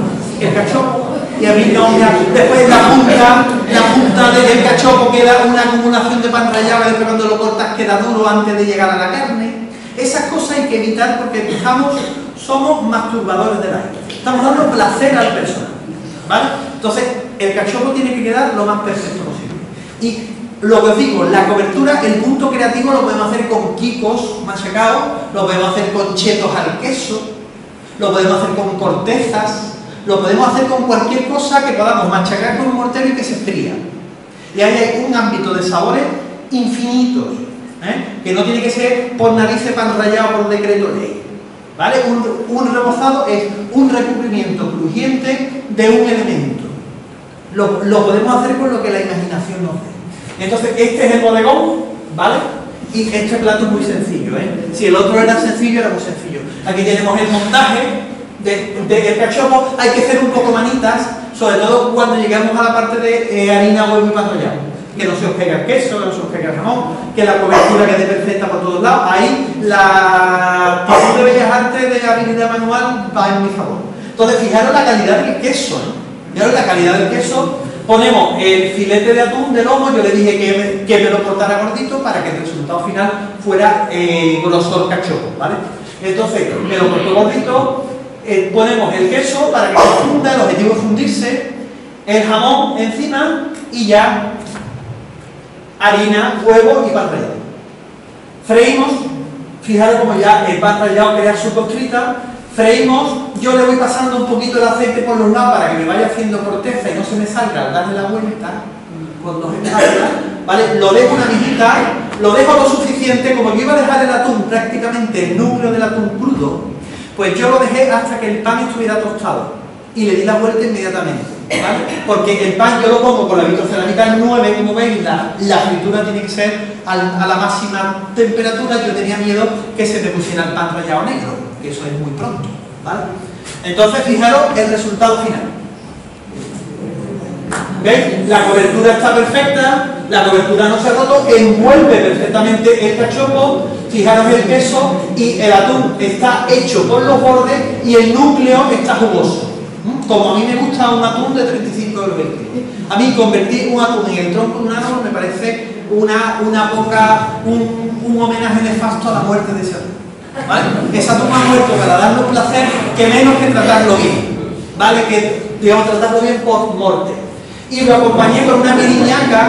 el cachopo. Y a mí no, después la punta del cachopo queda una acumulación de pan rallado, y después cuando lo cortas queda duro antes de llegar a la carne. Esas cosas hay que evitar porque somos masturbadores del aire. Estamos dando placer al personal, ¿vale? Entonces, el cachopo tiene que quedar lo más perfecto posible. Y lo que os digo, la cobertura, el punto creativo lo podemos hacer con quicos machacados, lo podemos hacer con chetos al queso, lo podemos hacer con cortezas, lo podemos hacer con cualquier cosa que podamos machacar con un mortero y que se fría. Y ahí hay un ámbito de sabores infinitos, que no tiene que ser por narices pan rallado por decreto ley. ¿Vale? Un rebozado es un recubrimiento crujiente de un elemento. Lo podemos hacer con lo que la imaginación nos dé. Entonces, este es el bodegón, ¿vale? Y este plato es muy sencillo, Si el otro era sencillo, era muy sencillo. Aquí tenemos el montaje del cachopo. Hay que hacer un poco manitas, sobre todo cuando llegamos a la parte de harina, huevo y pan rallado. Que no se os pega el queso, que no se os pega el jamón, que la cobertura quede perfecta por todos lados. Ahí la actitud de Bellas Artes de habilidad manual va en mi favor. Entonces, fijaros la calidad del queso, Fijaros la calidad del queso. Ponemos el filete de atún de lomo. Yo le dije que me lo cortara gordito para que el resultado final fuera grosor cachopo, ¿vale? Entonces, me lo corto gordito. Ponemos el queso para que se funda, el objetivo es fundirse, el jamón encima y ya harina, huevo y pan rallado. Freímos, fijaros como ya el pan rallado crea su costrita. Freímos, yo le voy pasando un poquito el aceite por los lados para que me vaya haciendo corteza y no se me salga al darle la vuelta con dos espaldas, ¿vale? Lo dejo una mitad, lo dejo lo suficiente, como yo iba a dejar el atún, prácticamente el núcleo del atún crudo, pues yo lo dejé hasta que el pan estuviera tostado y le di la vuelta inmediatamente, ¿vale? Porque el pan yo lo pongo con la vitrocerámica 9, como veis, la fritura tiene que ser a la máxima temperatura. Yo tenía miedo que se me pusiera el pan rallado negro, que eso es muy pronto, ¿vale? Entonces, fijaros el resultado final. ¿Veis? La cobertura está perfecta, la cobertura no se ha roto, envuelve perfectamente el cachopo. Fijaros el queso y el atún está hecho por los bordes y el núcleo está jugoso. Como a mí me gusta un atún de 35 euros el kilo. A mí convertir un atún en el tronco de un árbol me parece un homenaje nefasto a la muerte de ese atún, ¿vale? Ese atún ha muerto para darnos placer, que menos que tratarlo bien, ¿vale? Que digamos tratarlo bien por muerte. Y lo acompañé con una piriñaca.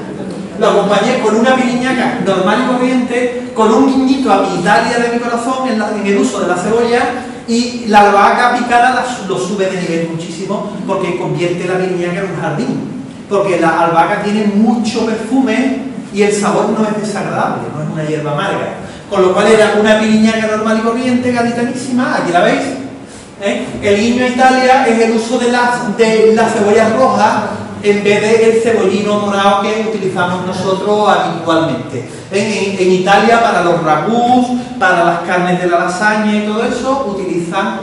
Normal y corriente, con un guiñito a mi Italia de mi corazón en el uso de la cebolla, y la albahaca picada lo sube de nivel muchísimo porque convierte la piriñaca en un jardín. Porque la albahaca tiene mucho perfume y el sabor no es desagradable, no es una hierba amarga. Con lo cual era una piriñaca normal y corriente, gaditanísima, aquí la veis. El guiño a Italia es el uso de la cebolla roja en vez del cebollino morado que utilizamos nosotros habitualmente. En Italia, para los ragús, para las carnes de la lasaña y todo eso, utilizan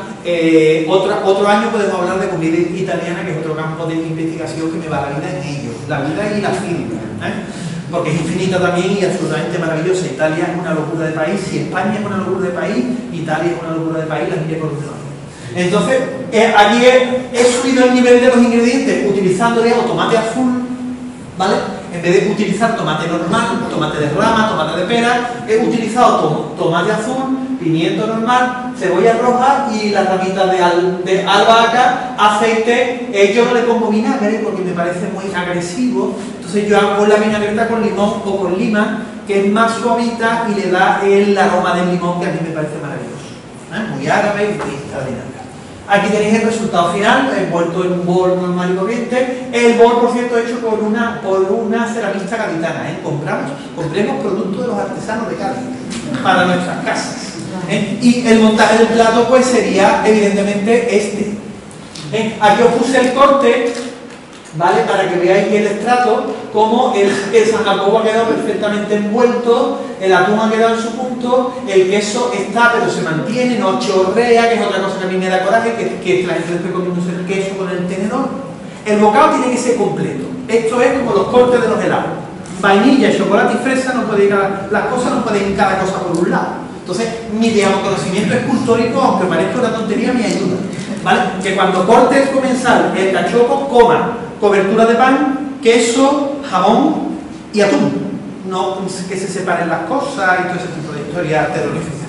otro año podemos hablar de comida italiana, que es otro campo de investigación que me va la vida en ello, la vida y la ciencia, porque es infinita también y absolutamente maravillosa. Italia es una locura de país. Si España es una locura de país, Italia es una locura de país, la mire por donde va. Entonces, aquí he subido el nivel de los ingredientes utilizando, digamos, tomate azul, ¿vale? En vez de utilizar tomate normal, tomate de rama, tomate de pera, he utilizado tomate azul, pimiento normal, cebolla roja y las ramitas de albahaca, aceite. Yo no le pongo vinagre porque me parece muy agresivo, entonces yo hago la vinagreta con limón o con lima, que es más suavita y le da el aroma del limón, que a mí me parece maravilloso, muy árabe y muy extraordinario. Aquí tenéis el resultado final, envuelto en un bol normal y corriente. El bol, por cierto, hecho por una ceramista gaditana. Compremos productos de los artesanos de Cádiz para nuestras casas. Y el montaje del plato pues sería evidentemente este. Aquí os puse el corte, ¿vale? Para que veáis el estrato, como el San Jacobo ha quedado perfectamente envuelto, el atún ha quedado en su punto, el queso está pero se mantiene, no chorrea, que es otra cosa que a mí me da coraje, que la gente después comiéndose el queso con el tenedor. El bocado tiene que ser completo. Esto es como los cortes de los helados. Vainilla, chocolate y fresa, no puede ir las cosas no pueden ir cada cosa por un lado. Entonces, mi conocimiento escultórico, aunque parezca una tontería, me ayuda. ¿vale? Que cuando corte el comensal el cachopo, coma cobertura de pan, queso, jamón y atún. No que se separen las cosas y todo ese tipo de historias terroríficas.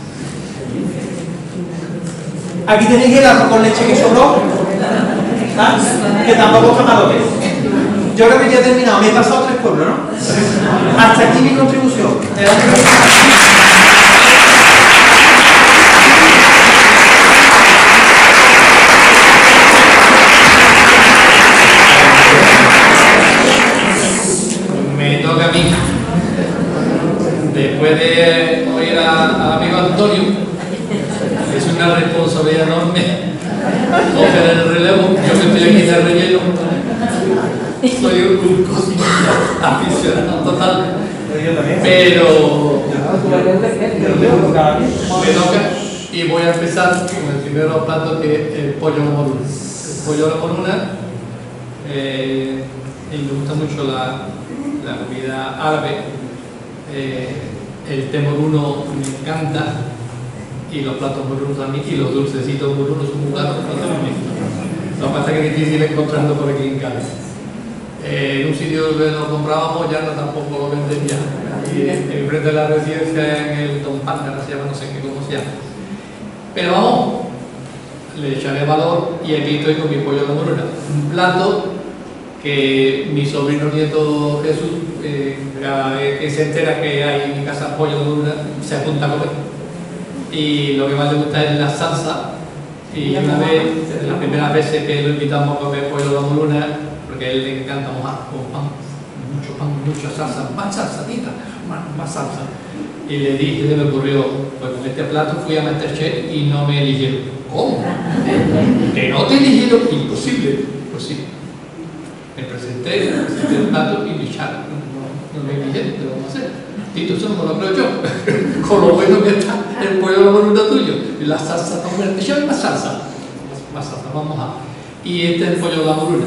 Aquí tenéis el arroz con leche que sobró, ¿ah? Que tampoco está malo. Yo creo que ya he terminado, me he pasado 3 pueblos, ¿no? Hasta aquí mi contribución. Me toca a mí. Después de oír al amigo Antonio, es una responsabilidad enorme coger el relevo. Yo que estoy aquí de relleno, soy un cocinero aficionado total, pero me toca y voy a empezar con el primer plato, que es el pollo a la moruna. El pollo a la moruna, y me gusta mucho la comida árabe. El té moruno me encanta, y los platos morunos a mí, y los dulcecitos morunos son muy buenos. Lo que pasa es que es difícil encontrarlo por aquí en Cádiz. En un sitio donde lo comprábamos ya no tampoco lo venden ya. Y enfrente de la residencia, en el Don Panda, se llama, no sé qué, cómo se llama. Pero vamos, le echaré valor, y aquí estoy con mi pollo a la moruna. Un plato que mi sobrino nieto Jesús, cada vez que se entera que hay en mi casa pollo a la moruna, se apunta a comer. Y lo que más le gusta es la salsa. Y una vez, las primeras veces que lo invitamos a comer pollo a la moruna, porque a él le encanta mojar con pan, mucha salsa, más salsa, tita, más salsa. Y le dije, se me ocurrió, pues con este plato fui a Masterchef y no me eligieron. ¿Cómo? ¿Que no te eligieron? Imposible. Pues sí. Me presenté el plato y me echaron. No me eligieron, ¿qué vamos a hacer? Tito, eso no me lo creo yo. Con lo bueno que está el pollo a la moruna tuyo. Y la salsa tan buena. Echame más salsa. Más salsa, vamos a. Y este es el pollo a la moruna.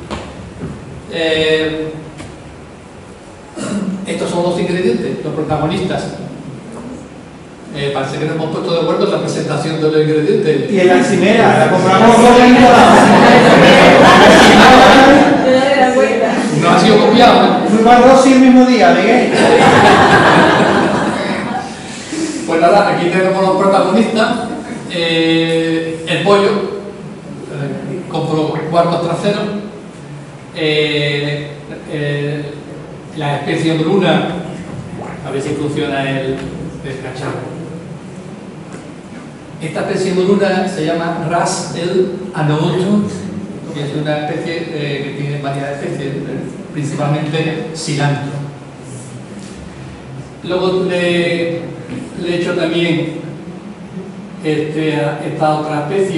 Estos son los ingredientes, los protagonistas. Parece que nos hemos puesto de acuerdo en la presentación de los ingredientes. Y en la encimera, la compramos con el no ha sido copiado, ¿eh? Fuimos a Rossi el mismo día, Miguel. Pues nada, aquí tenemos los protagonistas. El pollo, compro cuartos traseros. La especie de moruna, a ver si funciona el cacharro. Esta especie de moruna se llama Ras el Anout, que es una especie que tiene varias especies, principalmente cilantro. Luego le echo también esta otra especie,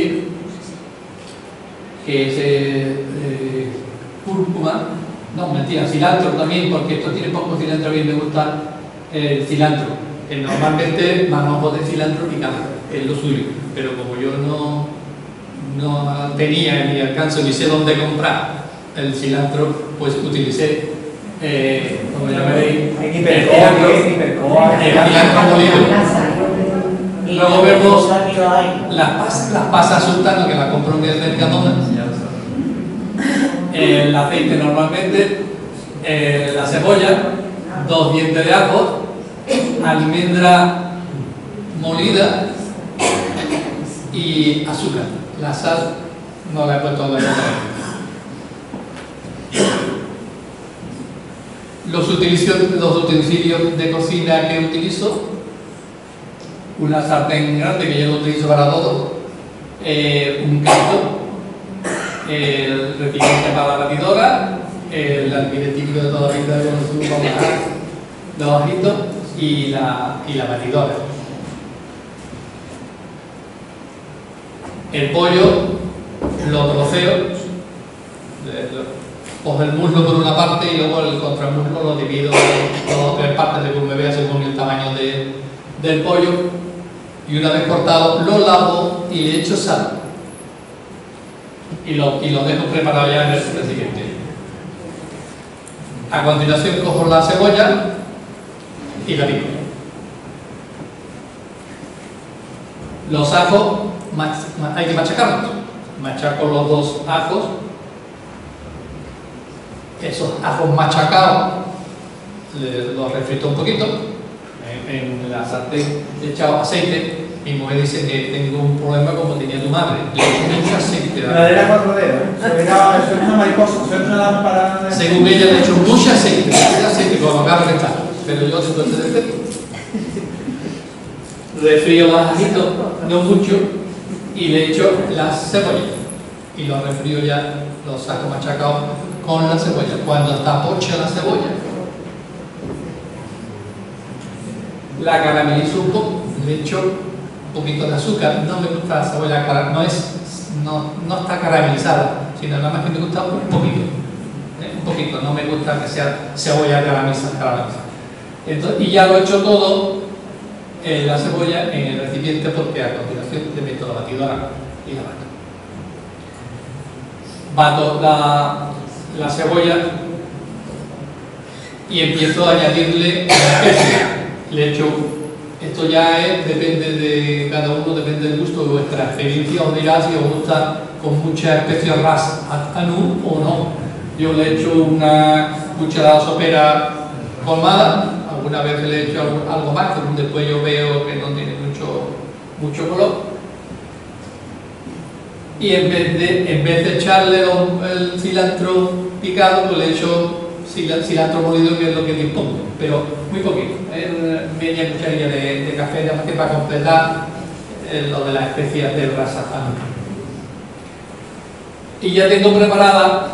que es cúrcuma. No, mentira, cilantro también, porque esto tiene poco cilantro. A mí me gusta el cilantro. Normalmente manojo de cilantro picado, es lo suyo. Pero como yo no tenía en mi alcance ni sé dónde comprar el cilantro, pues utilicé, como ya veréis, el cilantro molido. Luego vemos las pasas sultanas, que las compro en el Mercadona. El aceite normalmente, la cebolla, 2 dientes de ajo, almendra molida y azúcar. La sal no la he puesto de la. Los utensilios de cocina que utilizo: una sartén grande que yo lo utilizo para todo, un caldo, el recipiente para la batidora, el almíbar típico de toda la vida con su dos ojitos y la batidora. El pollo lo troceo, cojo el muslo por una parte y luego el contramuslo lo divido en 2 o 3 partes según me vea, según el tamaño del pollo, y una vez cortado lo lavo y le echo sal. Y lo dejo preparado ya en el recipiente. A continuación cojo la cebolla y la pico. Los ajos hay que machacarlos. machaco los dos ajos, esos ajos machacados los refrito un poquito, en la sartén he echado aceite. Mi mujer dice que tengo un problema como tenía tu madre, le echo mucho aceite. Era 4 dedos, eso es una mariposa, eso es una lámpara. Según ella le echo mucho aceite como carne está, pero yo tengo ese defecto. Refrío los ajitos, no mucho, y le echo la cebolla. Y lo refrío ya, los saco machacados con la cebolla. Cuando está pocha la cebolla, la caramelizo un poco, le echo un poquito de azúcar. No me gusta la cebolla, no está caramelizada, sino nada más que me gusta un poquito, no me gusta que sea cebolla caramelizada. Entonces, y ya lo he hecho todo, la cebolla en el recipiente, porque a continuación le meto la batidora y la bato. Bato la cebolla y empiezo a añadirle especies. Le echo, esto ya depende de cada uno, depende del gusto de vuestra experiencia, os dirá si os gusta con mucha especie ras anú o no. Yo le echo una cucharada sopera colmada, alguna vez le he hecho algo más, pero después yo veo que no tiene mucho color. Y en vez de echarle el cilantro picado, pues le echo cilantro molido, que es lo que dispongo, pero muy poquito, media cucharilla de café, nada más que para completar lo de las especias del rasafán. Y ya tengo preparada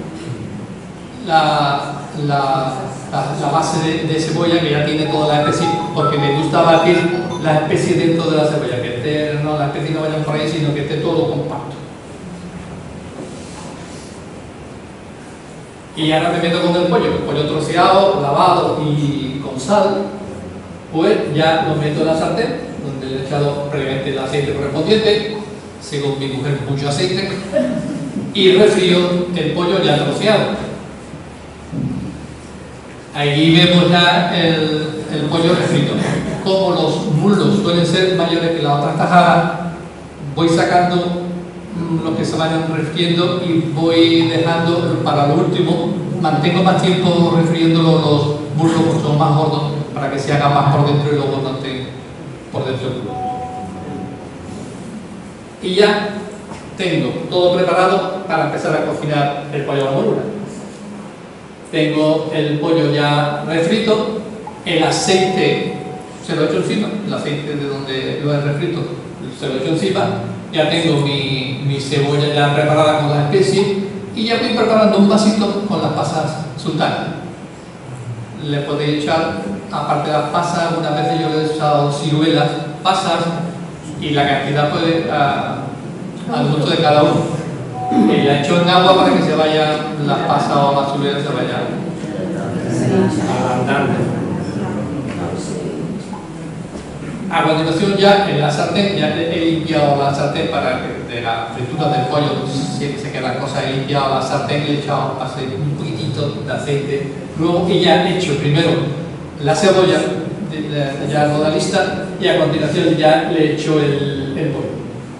la base de cebolla, que ya tiene todas las especies, porque me gusta batir las especies dentro de la cebolla, que las especies no vayan por ahí, sino que esté todo compacto. Y ahora me meto con el pollo troceado, lavado y con sal, pues ya lo meto en la sartén, donde le he echado previamente el aceite correspondiente, según mi mujer mucho aceite, y refrío el pollo ya troceado. Ahí vemos ya el pollo refrito. Como los muslos suelen ser mayores que las otras tajadas, voy sacando los que se vayan refriendo y voy dejando para lo último. Mantengo más tiempo refriendo los muslos porque son más gordos, para que se haga más por dentro y luego no estén por dentro. Y ya tengo todo preparado para empezar a cocinar el pollo a la molura. Tengo el pollo ya refrito, el aceite se lo echo encima, el aceite de donde lo he refrito se lo echo encima. Ya tengo mi cebolla ya preparada con las especies y ya voy preparando un vasito con las pasas sultanas. Le podéis echar, aparte de las pasas, algunas veces yo le he echado ciruelas, pasas, y la cantidad puede al gusto de cada uno. Y la echo en agua para que se vayan las pasas o las ciruelas, se vayan ablandando. A continuación, ya en la sartén, ya he limpiado la sartén para que de la fritura del pollo se quedan cosas, he limpiado la sartén, le he echado un poquitito de aceite. Luego que ya he hecho primero la cebolla, ya toda lista, y a continuación ya le he hecho el pollo.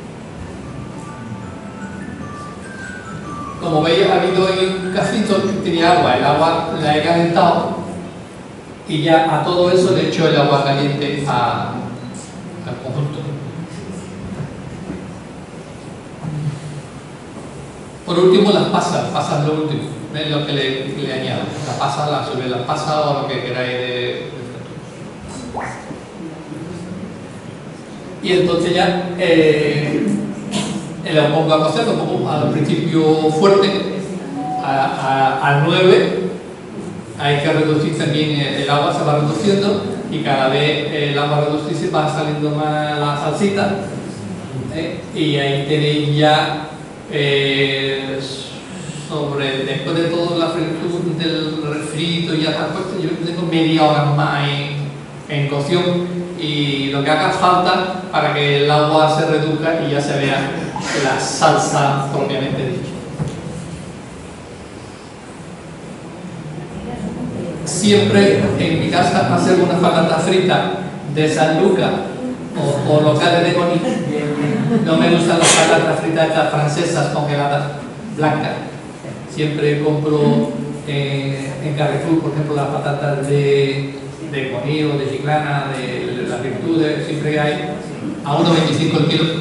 Como veis, ha habido ahí un cafito que tenía agua, el agua la he calentado y ya a todo eso le he hecho el agua caliente al conjunto. Por último, las pasas lo último, es lo que le añado. La pasa, sobre las pasas o lo que queráis de fritura. Y entonces ya lo pongo a cocer, lo pongo al principio fuerte, al 9. Hay que reducir también, el agua se va reduciendo y cada vez el agua reducirse va saliendo más la salsita, y ahí tenéis ya después de todo la fritura del refrito ya está puesto, yo tengo media hora más en cocción, y lo que haga falta para que el agua se reduzca y ya se vea la salsa propiamente dicha. Siempre en mi casa hacer una patata frita de San Lucas o locales de Conil, No me gustan las patatas fritas estas francesas congeladas blancas. Siempre compro en Carrefour, por ejemplo, las patatas de Conillo, de Chiclana, de las Virtudes, siempre hay a 1,25 el kilo.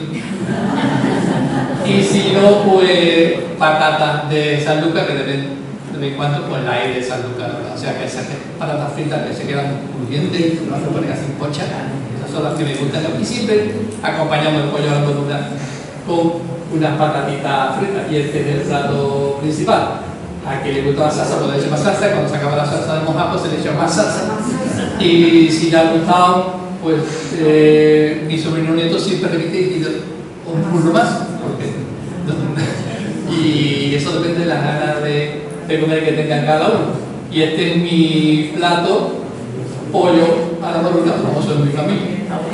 Y si no, pues patatas de San Lucas, que de vez en cuando pues la hay de San Lucas, ¿verdad? O sea que esas patatas fritas que se quedan crujientes y no se ponen así en pocha, esas son las que me gustan. Y siempre acompañamos el pollo a la cordura con unas patatitas fritas, y este es el plato principal. A quien le gusta la salsa, pues le echa más salsa, y cuando se acaba la salsa de mojar, pues se le echa más salsa. Y si le ha gustado, pues mi sobrino nieto siempre repite y pide un pullo más, y eso depende de las ganas de comer que tengan cada uno. Y este es mi plato, pollo a la barruca, famoso en mi familia.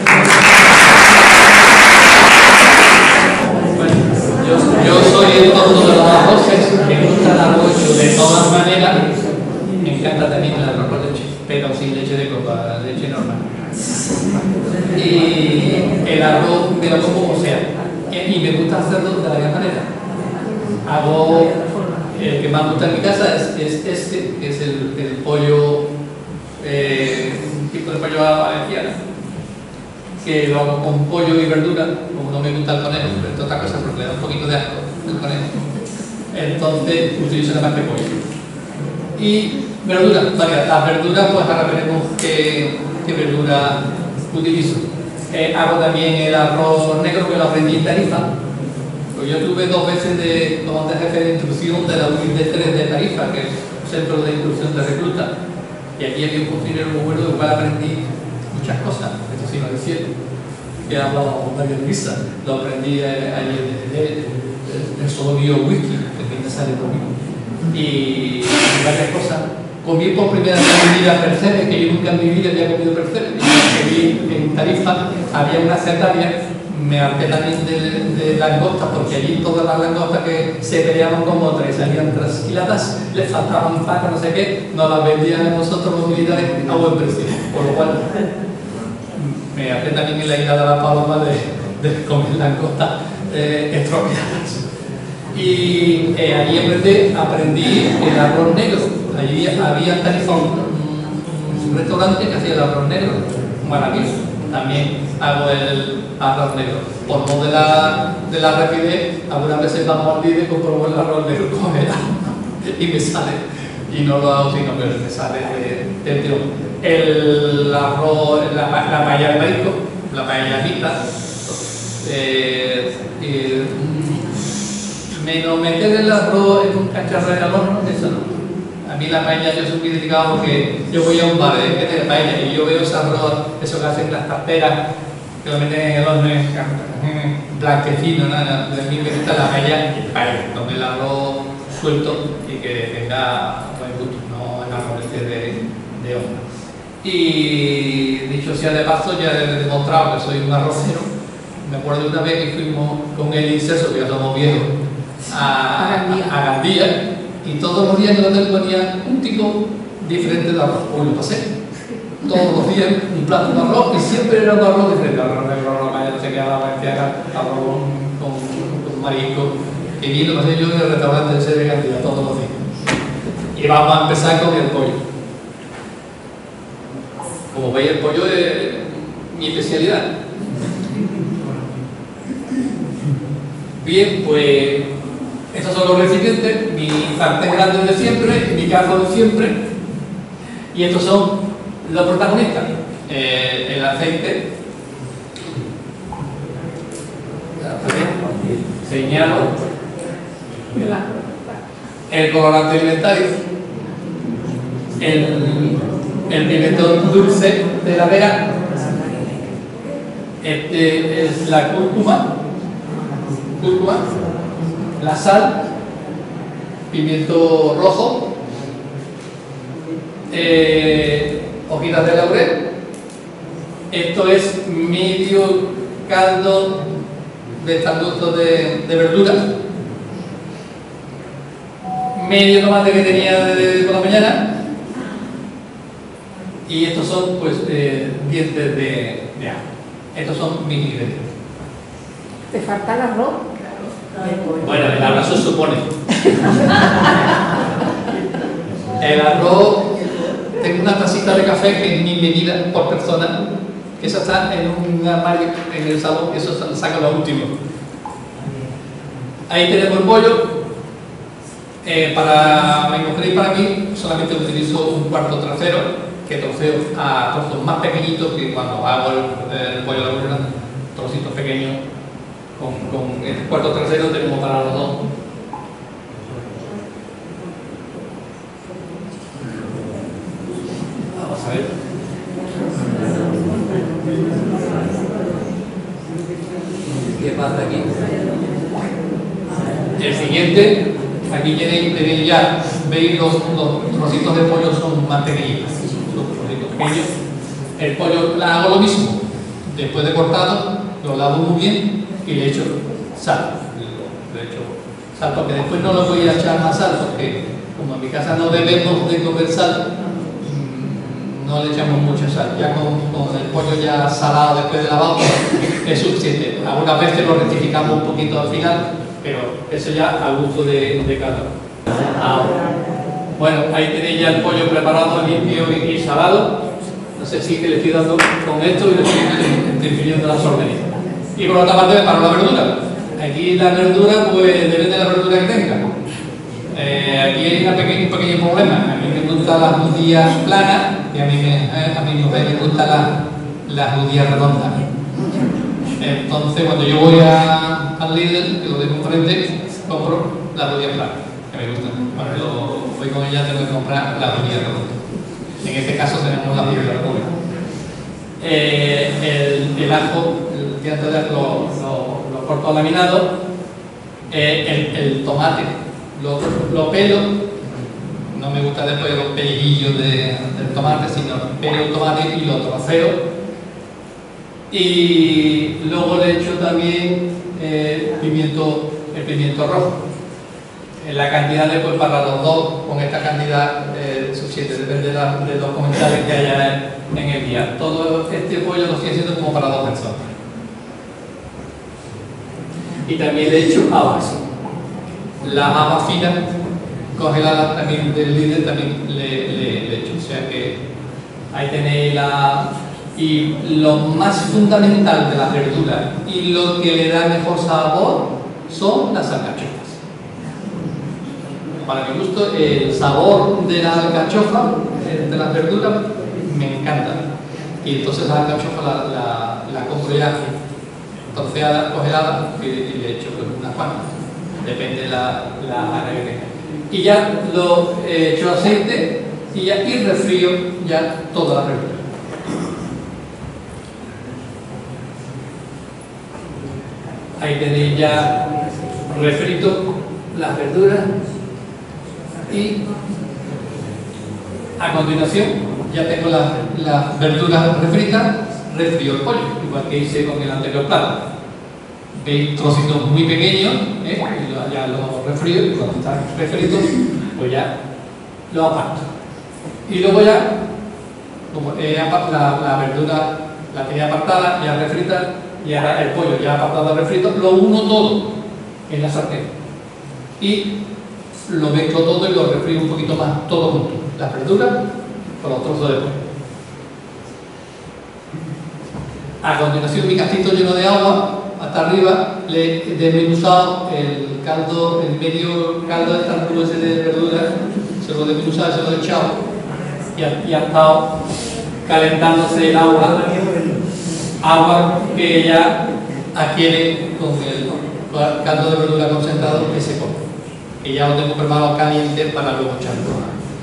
Yo soy el tonto de los arroces, me gusta el arroz de todas maneras, me encanta también el arroz con leche, pero sin leche de copa, leche normal. Y el arroz me lo como como sea, y me gusta hacerlo de la misma manera. Hago, el que más me gusta en mi casa es este, que es el pollo, un tipo de pollo valenciano, que lo hago con pollo y verdura, como no me gusta el conejo, pero entre otras cosas porque le da un poquito de asco el conejo. Entonces utilizo nada más que pollo. Y verdura, vale, las verduras, pues ahora veremos qué verdura utilizo. Hago también el arroz negro, que lo aprendí en Tarifa. Pues yo tuve 2 veces como jefe de instrucción de la UID 3 de Tarifa, que es un centro de instrucción de recluta. Y aquí había un cocinero muy bueno, del cual aprendí muchas cosas. Esto sí lo decía, que he hablado con varias risas. Lo aprendí allí el sodio whisky, que me sale conmigo. Y varias cosas. Comí por primera vez en mi vida percebes, que yo nunca en mi vida había comido percebes. Y vi en Tarifa, había una sectaria. Me harté también de langostas, porque allí todas las langostas que se peleaban como 3, salían trasquiladas, les faltaban patas, no sé qué, nos las vendían a nosotros los militares a buen precio. Por lo cual me harté también en la isla de la Paloma de comer langostas estropeadas. Y allí aprendí el arroz negro. Allí había en Tarifa un restaurante que hacía el arroz negro, maravilloso. También hago el arroz negro. Por no de la rapidez, algunas veces vamos al líder y compro el arroz negro congelado y me sale. Y no lo hago sino que me sale del tirón. El arroz, la paella de marisco, la paella mixta. Menos meter el arroz en un cacharro al horno, eso no. A mí la paella, yo soy muy dedicado porque yo voy a un bar que tiene paella y yo veo ese arroz, eso que hacen las taperas, que lo meten en el horno blanquecino, nada. A mí me gusta la paella y el paella, donde el arroz suelto y que tenga buen gusto, no el arroz de horno. Y dicho sea de paso, ya he demostrado que soy un arrocero. Me acuerdo de una vez que fuimos con el inceso, que ya somos viejos, a Gandía. Y todos los días en el hotel ponían un tipo diferente de arroz. Hoy lo pasé. Todos los días un plato de arroz y siempre era un arroz diferente. Arroz negro, arroz mañana, no sé qué, arroz valenciana, arroz con marisco. Y bien lo pasé yo en el restaurante de Sede Gandía todos los días. Y vamos a empezar con el pollo. Como veis, el pollo es mi especialidad. Bien, pues estos son los recipientes, mi sartén grande de siempre, mi cazo de siempre, y estos son los protagonistas. El aceite, señalo, el colorante alimentario, el pimentón dulce de la Vega, este es la cúrcuma, la sal, pimiento rojo, hojitas de laurel. Esto es medio caldo de tandusto de verduras, medio tomate que tenía por la mañana, y estos son pues dientes de ajo. Estos son mis ingredientes. ¿Te falta el arroz? Bueno, el arroz se supone. El arroz, tengo una tacita de café que es mi medida por persona, que esa está en un armario en el salón, eso se saca lo último. Ahí tenemos el pollo. Para mi mujer y para mí solamente utilizo un cuarto trasero que troceo a trozos más pequeñitos, que cuando hago el pollo a la bruna, trocitos pequeños. Con el cuarto trasero tenemos para los dos. Vamos a ver. ¿Qué pasa aquí? El siguiente, aquí tenéis ya, veis los trocitos de pollo son más pequeñitos. Son trocitos pequeños. El pollo hago lo mismo. Después de cortado, lo lavo muy bien y le echo sal. Le echo sal porque después no lo voy a echar más sal, porque como en mi casa no debemos de comer sal, no le echamos mucha sal. Ya con el pollo ya salado después de lavado es suficiente. Algunas veces lo rectificamos un poquito al final, pero eso ya al gusto de cada uno. Bueno, ahí tenéis ya el pollo preparado, limpio y salado. No sé si le estoy dando con esto y le estoy infiriendo la sorbenita. Y por otra parte, para la verdura. Aquí la verdura, pues depende de la verdura que tenga. Aquí hay un pequeño problema. A mí me gustan las judías planas y a mi mujer le gustan las judías redondas. Entonces, cuando yo voy al Lidl, que lo tengo enfrente, compro las judías planas, que me gustan. Cuando voy con ella, tengo que comprar las judías redondas. En este caso, tenemos las judías redondas. El ajo, que antes lo corto laminado, el tomate, lo pelo, no me gusta después los pelillos del tomate, sino pelo el tomate y lo troceo. Y luego le echo también el pimiento rojo. La cantidad después para los dos, con esta cantidad suficiente, depende de los comentarios que haya en el día. Todo este pollo lo estoy haciendo como para 2 personas. Y también le he hecho habas. Las habas finas, congeladas también del líder, también le he hecho. O sea que ahí tenéis y lo más fundamental de las verduras y lo que le da mejor sabor son las alcachofas. Para mi gusto, el sabor de la alcachofa, de las verduras, me encanta. Y entonces la alcachofa la compro ya troceada, congelada, y le echo unas cuantas. Depende de la gana que tenga. Y ya lo echo aceite y refrío ya toda la verdura. Ahí tenéis ya refrito las verduras. Y a continuación ya tengo las verduras refritas, refrío el pollo, igual que hice con el anterior plato. Veis trocitos muy pequeños, y ya los refrío y cuando están refritos, pues ya los aparto. Y luego ya, como la verdura la tenía apartada, ya refrita, y ahora el pollo ya apartado refrito, lo uno todo en la sartén. Y lo mezclo todo y lo refrío un poquito más, todo junto. Las verduras con los trozos de pollo. A continuación, mi castito lleno de agua, hasta arriba, le he desmenuzado el caldo, el medio caldo de estartulo ese de verdura, se lo he desmenuzado, se lo he echado y ha estado calentándose el agua que ya adquiere con el caldo de verdura concentrado que se come. Y ya lo tengo preparado caliente para luego echarlo.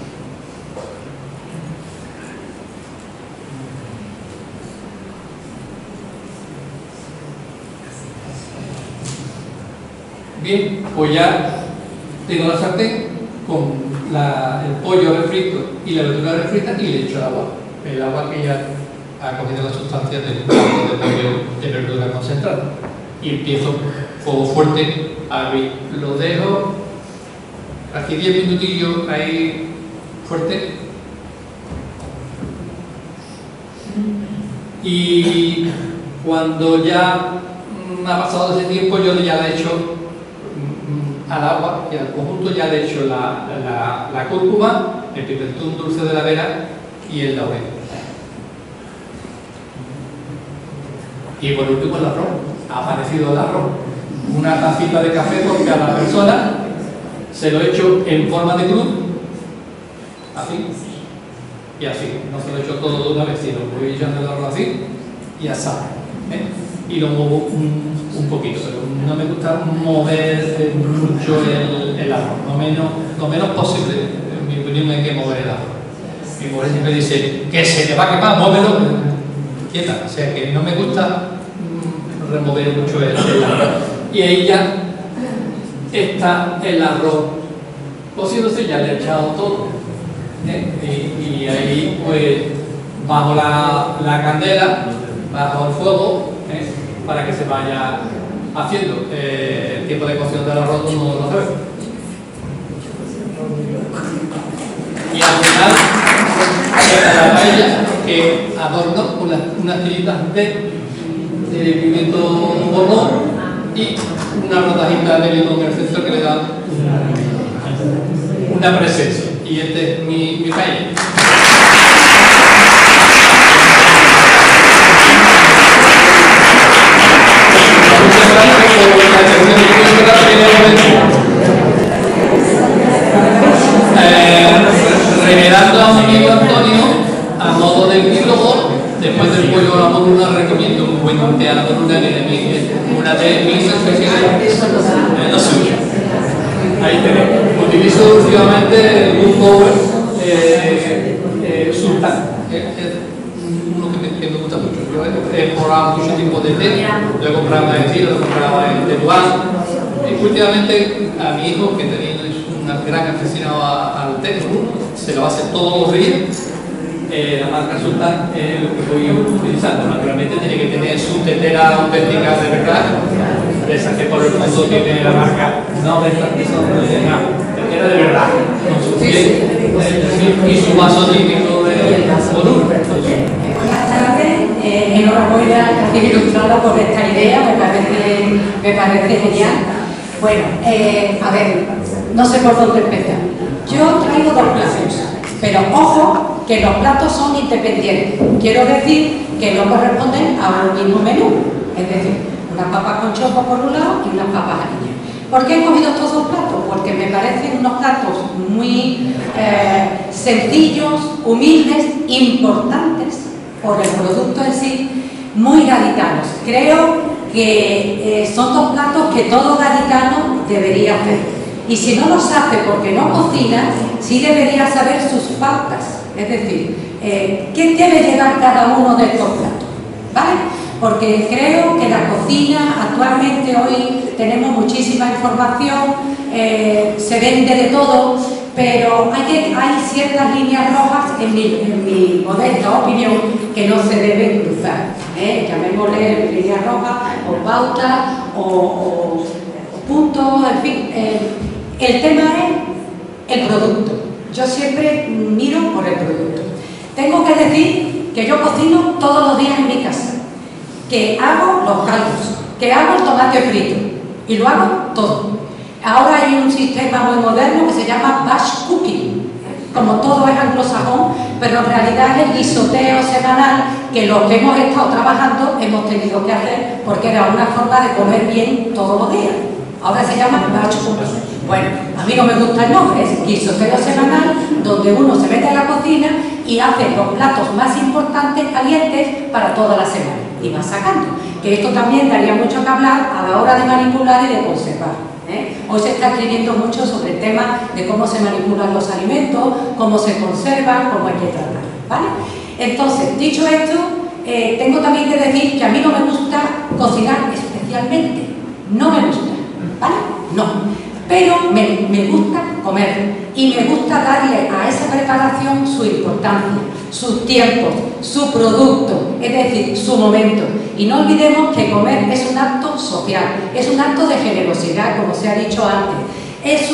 Bien, pues ya tengo la sartén con el pollo refrito y la verdura refrita y le echo el agua que ya ha cogido las sustancias del caldo de pollo de verdura concentrada. Y empiezo fuego fuerte a hervir. Lo dejo aquí 10 minutillos ahí fuerte y cuando ya ha pasado ese tiempo, yo ya le he hecho al agua y al conjunto ya le he hecho la cúrcuma, el pimentón dulce de la vera y el laurel. Y por último el arroz. Ha aparecido el arroz. Una tacita de café por cada persona. Se lo he hecho en forma de cruz, así y así. No se lo he hecho todo de una vez, sino voy echando el arroz así y asado. Y lo muevo un poquito, pero no me gusta mover mucho el arroz. Lo menos posible, en mi opinión, hay que mover el arroz. Mi mujer siempre dice que se te va a quemar, muévelo quieta. O sea que no me gusta remover mucho el arroz. Y ahí ya está el arroz cociéndose, ya le he echado todo. Y ahí pues bajo la candela, bajo el fuego, para que se vaya haciendo. El tiempo de cocción del arroz no lo sabemos. Y al final la paella que adorno con unas tiritas de pimiento morrón y una rodajita de limón en el centro que le da una presencia. Y este es mi paella. Muchas gracias por la atención. Revelando a mi amigo Antonio, a modo de epílogo, después del pollo a la moruna recomiendo un buen té a la moruna, una de mis especialidades, lo suyo. Ahí tenemos. Utilizo últimamente el grupo Sultán, uno que me gusta mucho. Yo he probado muchos tipos de té, lo he comprado en Chile, lo he comprado en Tetuán. Y últimamente a mi hijo, que tenía una gran aficionado al té, se lo hace todos los días. La marca Sultán es lo que voy utilizando. Naturalmente tiene que tener su tetera auténtica de verdad, de esas que por el mundo tiene la marca, no de estas que son tetera de verdad, con su piel y su vaso típico de volumen. Buenas tardes, enhorabuena Casi Ilustrada por esta idea, me parece genial. Bueno, a ver, no sé por dónde empezar. Yo traigo dos platos, pero ojo, que los platos son independientes. Quiero decir que no corresponden a un mismo menú. Es decir, unas papas con choco por un lado y unas papas aliñas. ¿Por qué he cogido estos dos platos? Porque me parecen unos platos muy sencillos, humildes, importantes por el producto en sí, muy gaditanos. Creo que son dos platos que todo gaditano debería hacer. Y si no los hace porque no cocina, sí debería saber sus pautas. Es decir, ¿qué debe llevar cada uno de estos platos? ¿Vale? Porque creo que la cocina, actualmente hoy tenemos muchísima información, se vende de todo, pero hay ciertas líneas rojas, en mi modesta opinión, que no se deben cruzar. Llamémosle líneas rojas, o pautas, o puntos, en fin. El tema es el producto. Yo siempre miro por el producto. Tengo que decir que yo cocino todos los días en mi casa, que hago los caldos, que hago el tomate frito, y lo hago todo. Ahora hay un sistema muy moderno que se llama batch cooking, como todo es anglosajón, pero en realidad es el guisoteo semanal que los que hemos estado trabajando hemos tenido que hacer porque era una forma de comer bien todos los días. Ahora se llama batch cooking. Bueno, a mí no me gusta el nombre, es guisoteo semanal, donde uno se mete a la cocina y hace los platos más importantes calientes para toda la semana y va sacando. Que esto también daría mucho que hablar a la hora de manipular y de conservar. Hoy se está escribiendo mucho sobre el tema de cómo se manipulan los alimentos, cómo se conservan, cómo hay que tratar, ¿vale? Entonces, dicho esto, tengo también que decir que a mí no me gusta cocinar especialmente, no me gusta, ¿vale? No. Pero me gusta comer y me gusta darle a esa preparación su importancia, sus tiempos, su producto, es decir, su momento. Y no olvidemos que comer es un acto social, es un acto de generosidad, como se ha dicho antes. Es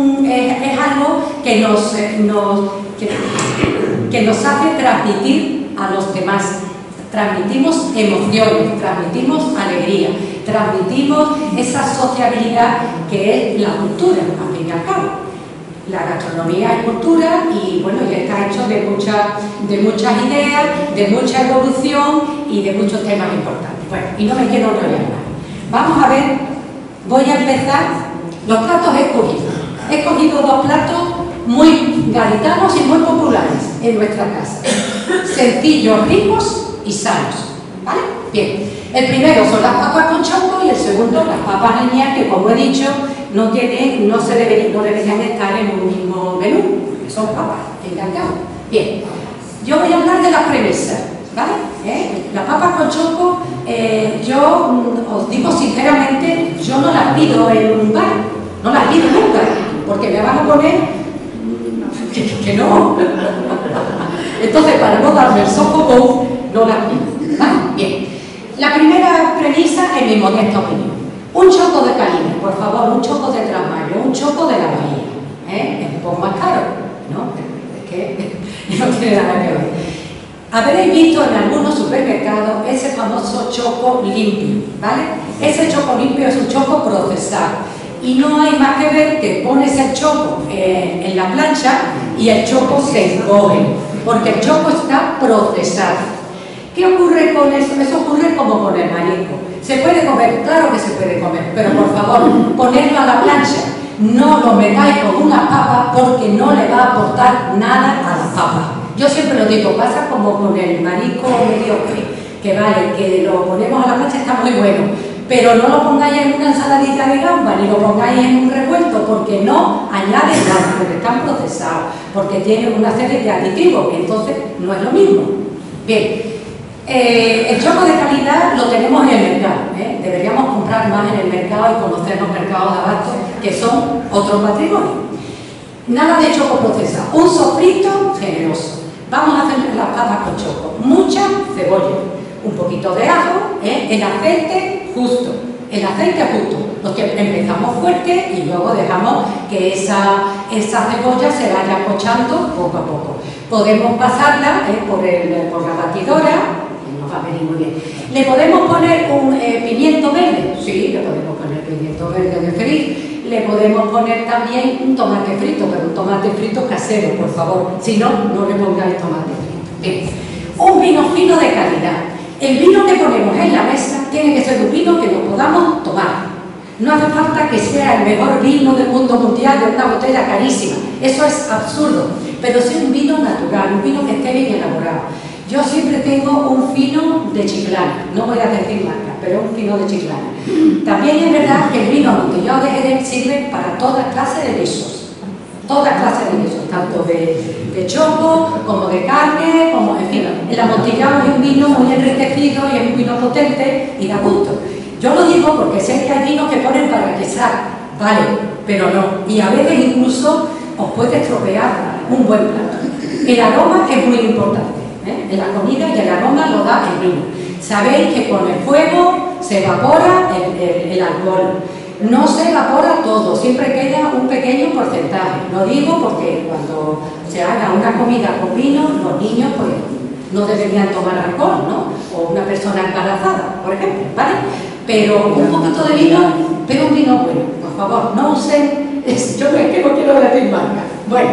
algo que nos hace transmitir a los demás, transmitimos emociones, transmitimos alegría, transmitimos esa sociabilidad que es la cultura, al fin y al cabo. La gastronomía es cultura y bueno, ya está hecho de muchas ideas, de mucha evolución y de muchos temas importantes. Bueno, y no me quiero enrollar más. Vamos a ver, voy a empezar los platos escogidos. He escogido dos platos muy gaditanos y muy populares en nuestra casa. Sencillos, ricos y sanos. ¿Vale? Bien. El primero son las papas con choco y el segundo las papas aliñadas, que como he dicho, no deberían estar en un mismo menú, porque son papas, engañadas. Bien, yo voy a hablar de las premisas, ¿vale? Las papas con choco, yo os digo sinceramente, yo no las pido en un bar, no las pido nunca, porque me van a poner que no. Entonces, para no darme el soco, no las pido, ¿vale? Bien. La primera premisa, en mi modesta opinión. Un choco de Calines, por favor, un choco de Trasmayo, un choco de la Bahía. Es un poco más caro, ¿no? Es que no tiene nada que ver. Habréis visto en algunos supermercados ese famoso choco limpio, ¿vale? Ese choco limpio es un choco procesado. Y no hay más que ver que pones el choco en la plancha y el choco se encoge, porque el choco está procesado. ¿Qué ocurre con eso? Eso ocurre como con el marisco. ¿Se puede comer? Claro que se puede comer, pero por favor, ponedlo a la plancha. No lo metáis con una papa porque no le va a aportar nada a la papa. Yo siempre lo digo, pasa como con el marisco mediocre, que vale, que lo ponemos a la plancha, está muy bueno, pero no lo pongáis en una ensaladita de gamba, ni lo pongáis en un revuelto, porque no añade nada, porque están procesados, porque tienen una serie de aditivos, entonces no es lo mismo. Bien. El choco de calidad lo tenemos en el mercado, deberíamos comprar más en el mercado y conocer los mercados de abasto, que son otro patrimonio. Nada de choco procesado, un sofrito generoso. Vamos a hacer las papas con choco, mucha cebolla, un poquito de ajo, el aceite justo, los que empezamos fuerte y luego dejamos que esa cebolla se vaya pochando poco a poco. Podemos pasarla por la batidora. Va a venir muy bien. ¿Le podemos poner un pimiento verde? Sí, le podemos poner pimiento verde de freír. Le podemos poner también un tomate frito, pero un tomate frito casero, por favor. Si no, no le pongáis tomate frito. Bien. Un vino fino de calidad. El vino que ponemos en la mesa tiene que ser un vino que lo podamos tomar. No hace falta que sea el mejor vino del mundo mundial de una botella carísima. Eso es absurdo. Pero sí un vino natural, un vino que esté bien elaborado. Yo siempre tengo un fino de Chiclana, no voy a decir marca, pero un fino de Chiclana. También es verdad que el vino amontillado de Jerez sirve para toda clase de guisos. Toda clase de guisos, tanto de choco, como de carne, como, en fin. El amontillado es un vino muy enriquecido y es un vino potente y da gusto. Yo lo digo porque sé que hay vinos que ponen para quesar, vale, pero no. Y a veces incluso os puede estropear un buen plato. El aroma es muy importante. En la comida y el aroma lo da el vino. Sabéis que con el fuego se evapora el alcohol. No se evapora todo, siempre queda un pequeño porcentaje. Lo digo porque cuando se haga una comida con vino, los niños pues no deberían tomar alcohol, ¿no? O una persona embarazada, por ejemplo, ¿vale? Pero un poquito de vino, pero un vino bueno, por favor, no usen, yo es que no quiero decir marca. Bueno.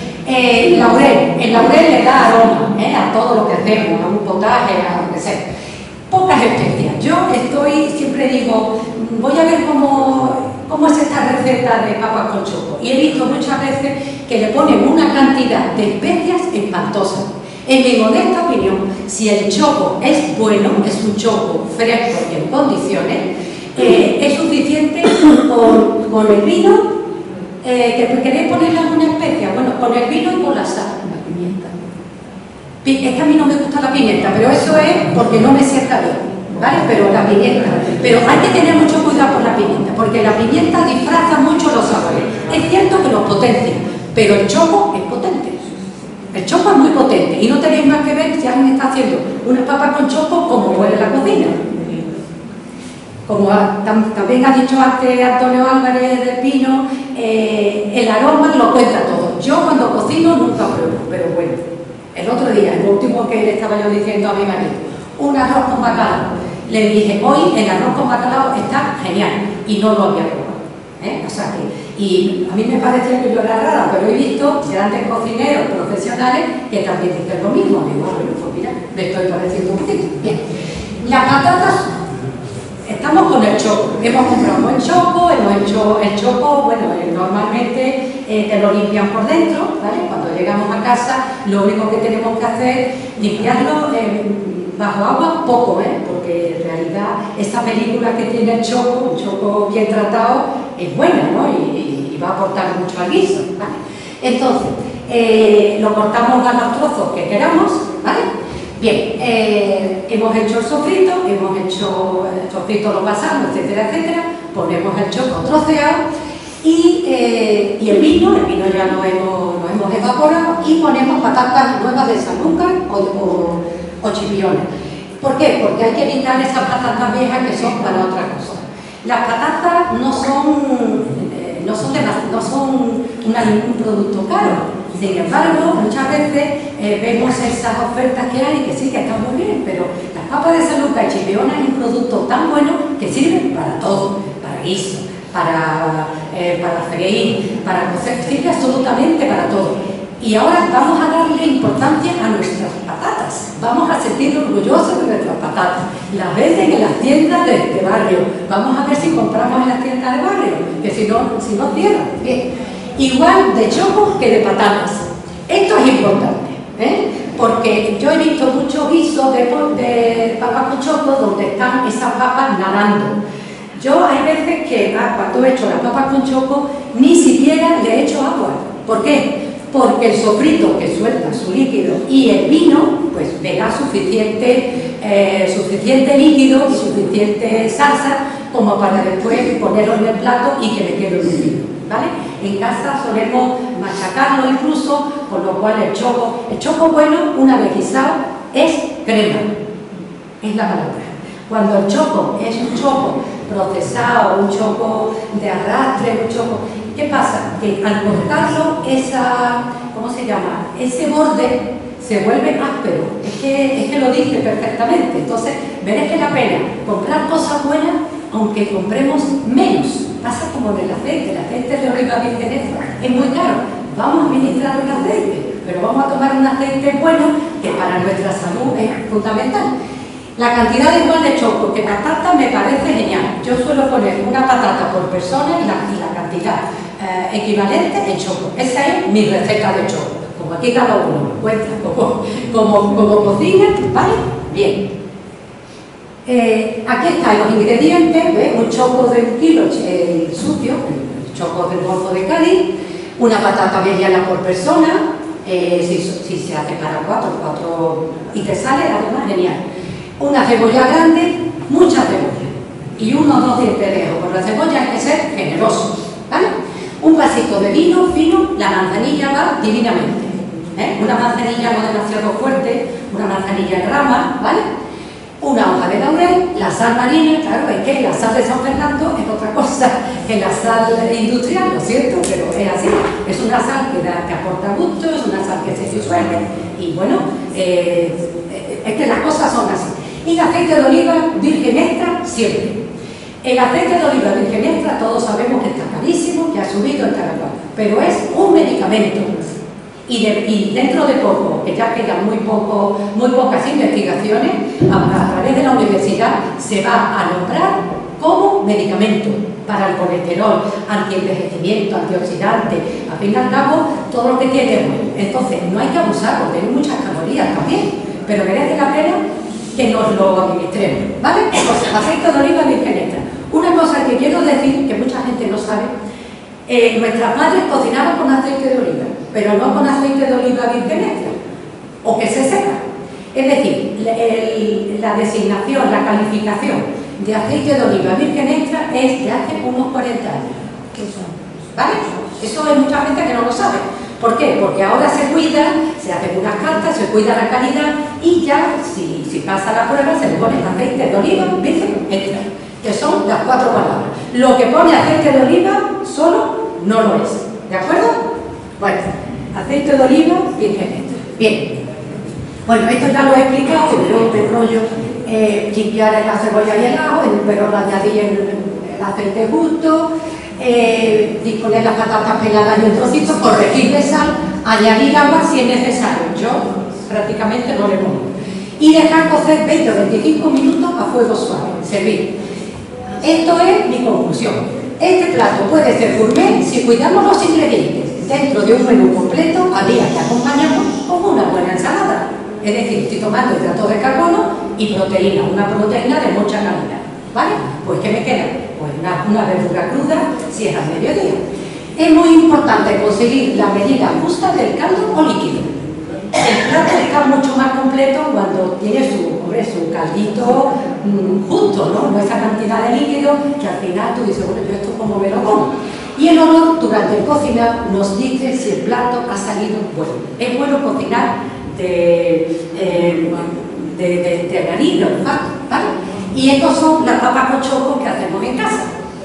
El laurel le da aroma a todo lo que hacemos, a un potaje, a lo que sea. Pocas especias. Yo siempre digo, voy a ver cómo es esta receta de papas con choco. Y he visto muchas veces que le ponen una cantidad de especias espantosa. En mi modesta opinión, si el choco es bueno, es un choco fresco y en condiciones, es suficiente con el vino. ¿Que queréis ponerle alguna especia? Bueno, con el vino y con la sal. La pimienta. Es que a mí no me gusta la pimienta, pero eso es porque no me sienta bien, ¿vale? Pero la pimienta. Pero hay que tener mucho cuidado con la pimienta, porque la pimienta disfraza mucho los sabores. Es cierto que los potencia, pero el choco es potente. El choco es muy potente y no tenéis más que ver si alguien está haciendo unas papas con choco como huele la cocina. Como también ha dicho antes Antonio Álvarez del Pino, el aroma lo cuenta todo. Yo cuando cocino nunca pruebo, pero bueno, el otro día, el último que le estaba yo diciendo a mi marido, un arroz con bacalao. Le dije, hoy el arroz con bacalao está genial, y no lo había probado. O sea que, y a mí me parecía que yo era rara, pero he visto grandes cocineros profesionales que también dicen lo mismo. Digo, bueno, pues mira, me estoy pareciendo un poquito. Bien. Las patatas, estamos con el choco. Hemos comprado el choco, hemos hecho el choco, bueno, normalmente te lo limpian por dentro, ¿vale? Cuando llegamos a casa, lo único que tenemos que hacer es limpiarlo bajo agua, poco, porque en realidad esta película que tiene el choco, un choco bien tratado, es buena, ¿no? Y va a aportar mucho al guiso, ¿vale? Entonces, lo cortamos a los trozos que queramos, ¿vale? Bien, hemos hecho el sofrito, el sofrito lo pasamos, etcétera, etcétera, ponemos el choco troceado y el vino ya lo hemos evaporado y ponemos patatas nuevas de Sanlúcar o chipiones. ¿Por qué? Porque hay que evitar esas patatas viejas que son para otra cosa. Las patatas no son un producto caro. Sin embargo, muchas veces vemos esas ofertas que hay que sí que están muy bien, pero las papas de Sanlúcar y chipiones es un producto tan bueno que sirve para todo, para guiso, para freír, para cocer, sirve absolutamente para todo. Y ahora vamos a darle importancia a nuestras patatas. Vamos a sentir orgullosos de nuestras patatas. Las venden en las tiendas de barrio. Vamos a ver si compramos en las tiendas de barrio, que si no cierran. Bien. Igual de choco que de patatas. Esto es importante, porque yo he visto muchos guisos de papas con choco donde están esas papas nadando. Yo hay veces que cuando he hecho las papas con choco ni siquiera le he hecho agua. ¿Por qué? Porque el sofrito que suelta su líquido y el vino pues me da suficiente líquido y suficiente salsa como para después ponerlo en el plato y que me quede un vino, ¿vale? En casa solemos machacarlo incluso, por lo cual el choco bueno, una vez guisado, es crema, es la palabra. Cuando el choco es un choco procesado, un choco de arrastre, un choco... ¿Qué pasa? Que al cortarlo, ¿cómo se llama? Ese borde se vuelve áspero. Es que lo dice perfectamente. Entonces, merece la pena comprar cosas buenas, aunque compremos menos. Pasa como en el aceite de oliva virgen extra. Es muy caro. Vamos a administrar el aceite, pero vamos a tomar un aceite bueno que para nuestra salud es fundamental. La cantidad igual de choco que patata me parece genial. Yo suelo poner una patata por persona y la cantidad equivalente en choco. Esa es mi receta de choco. Como aquí cada uno lo cuenta como cocina, ¿vale? Bien. Aquí están los ingredientes, ¿ves? Un choco de 1 kilo sucio, el choco del Golfo de Cádiz, una patata mediana por persona, si se hace para 4 y te sale además genial. Una cebolla grande, mucha cebolla y 1 o 2 dientes de ajo. Por la cebolla hay que ser generoso, ¿vale? Un vasito de vino fino, la manzanilla va divinamente, una manzanilla no demasiado fuerte, una manzanilla en rama, ¿vale? Una hoja de laurel, la sal marina, claro, es que la sal de San Fernando es otra cosa que la sal industrial, lo siento, pero es así. Es una sal que aporta gusto, es una sal que se disuelve y bueno, es que las cosas son así. Y el aceite de oliva virgen extra siempre. El aceite de oliva virgen extra todos sabemos que está carísimo, que ha subido, pero es un medicamento. Y dentro de poco, que ya quedan muy pocas investigaciones, a través de la universidad se va a nombrar como medicamento para el colesterol, antienvejecimiento, antioxidante, al fin y al cabo todo lo que tiene. Entonces no hay que abusar porque tiene muchas calorías también, pero merece la pena que nos lo administremos, ¿vale? Entonces, aceite de oliva virgen extra. Una cosa que quiero decir, que mucha gente no sabe, nuestras madres cocinaban con aceite de oliva, pero no con aceite de oliva virgen extra, o que se seca. Es decir, la designación, la calificación de aceite de oliva virgen extra es de hace unos 40 años. ¿Vale? Eso hay mucha gente que no lo sabe. ¿Por qué? Porque ahora se cuida, se hacen unas cartas, se cuida la calidad y ya, si pasa la prueba, se le pone aceite de oliva virgen extra, que son las 4 palabras. Lo que pone aceite de oliva solo no lo es. ¿De acuerdo? Bueno, aceite de oliva virgen extra. Bien. Bueno, esto ya lo he explicado, pero yo me enrollo limpiar la cebolla y el ajo, pero añadir el aceite justo, disponer las patatas peladas en trocitos, corregir de sal, añadir agua si es necesario. Yo prácticamente no le pongo. Y dejar cocer 20 o 25 minutos a fuego suave. Servir. Esto es mi conclusión. Este plato puede ser gourmet si cuidamos los ingredientes. Dentro de un menú completo, habría que acompañarlo con una buena ensalada. Es decir, estoy tomando hidratos de carbono y proteína, una proteína de mucha calidad. ¿Vale? Pues ¿qué me queda? Pues una verdura cruda si es al mediodía. Es muy importante conseguir la medida justa del caldo o líquido. El plato está mucho más completo cuando tiene su caldito justo, ¿no? No esa cantidad de líquido que al final tú dices, bueno, yo esto como me lo como. Y el olor durante el cocinar nos dice si el plato ha salido bueno. Es bueno cocinar de nariz, de olfato, ¿vale? Y estos son las papas con choco que hacemos en casa.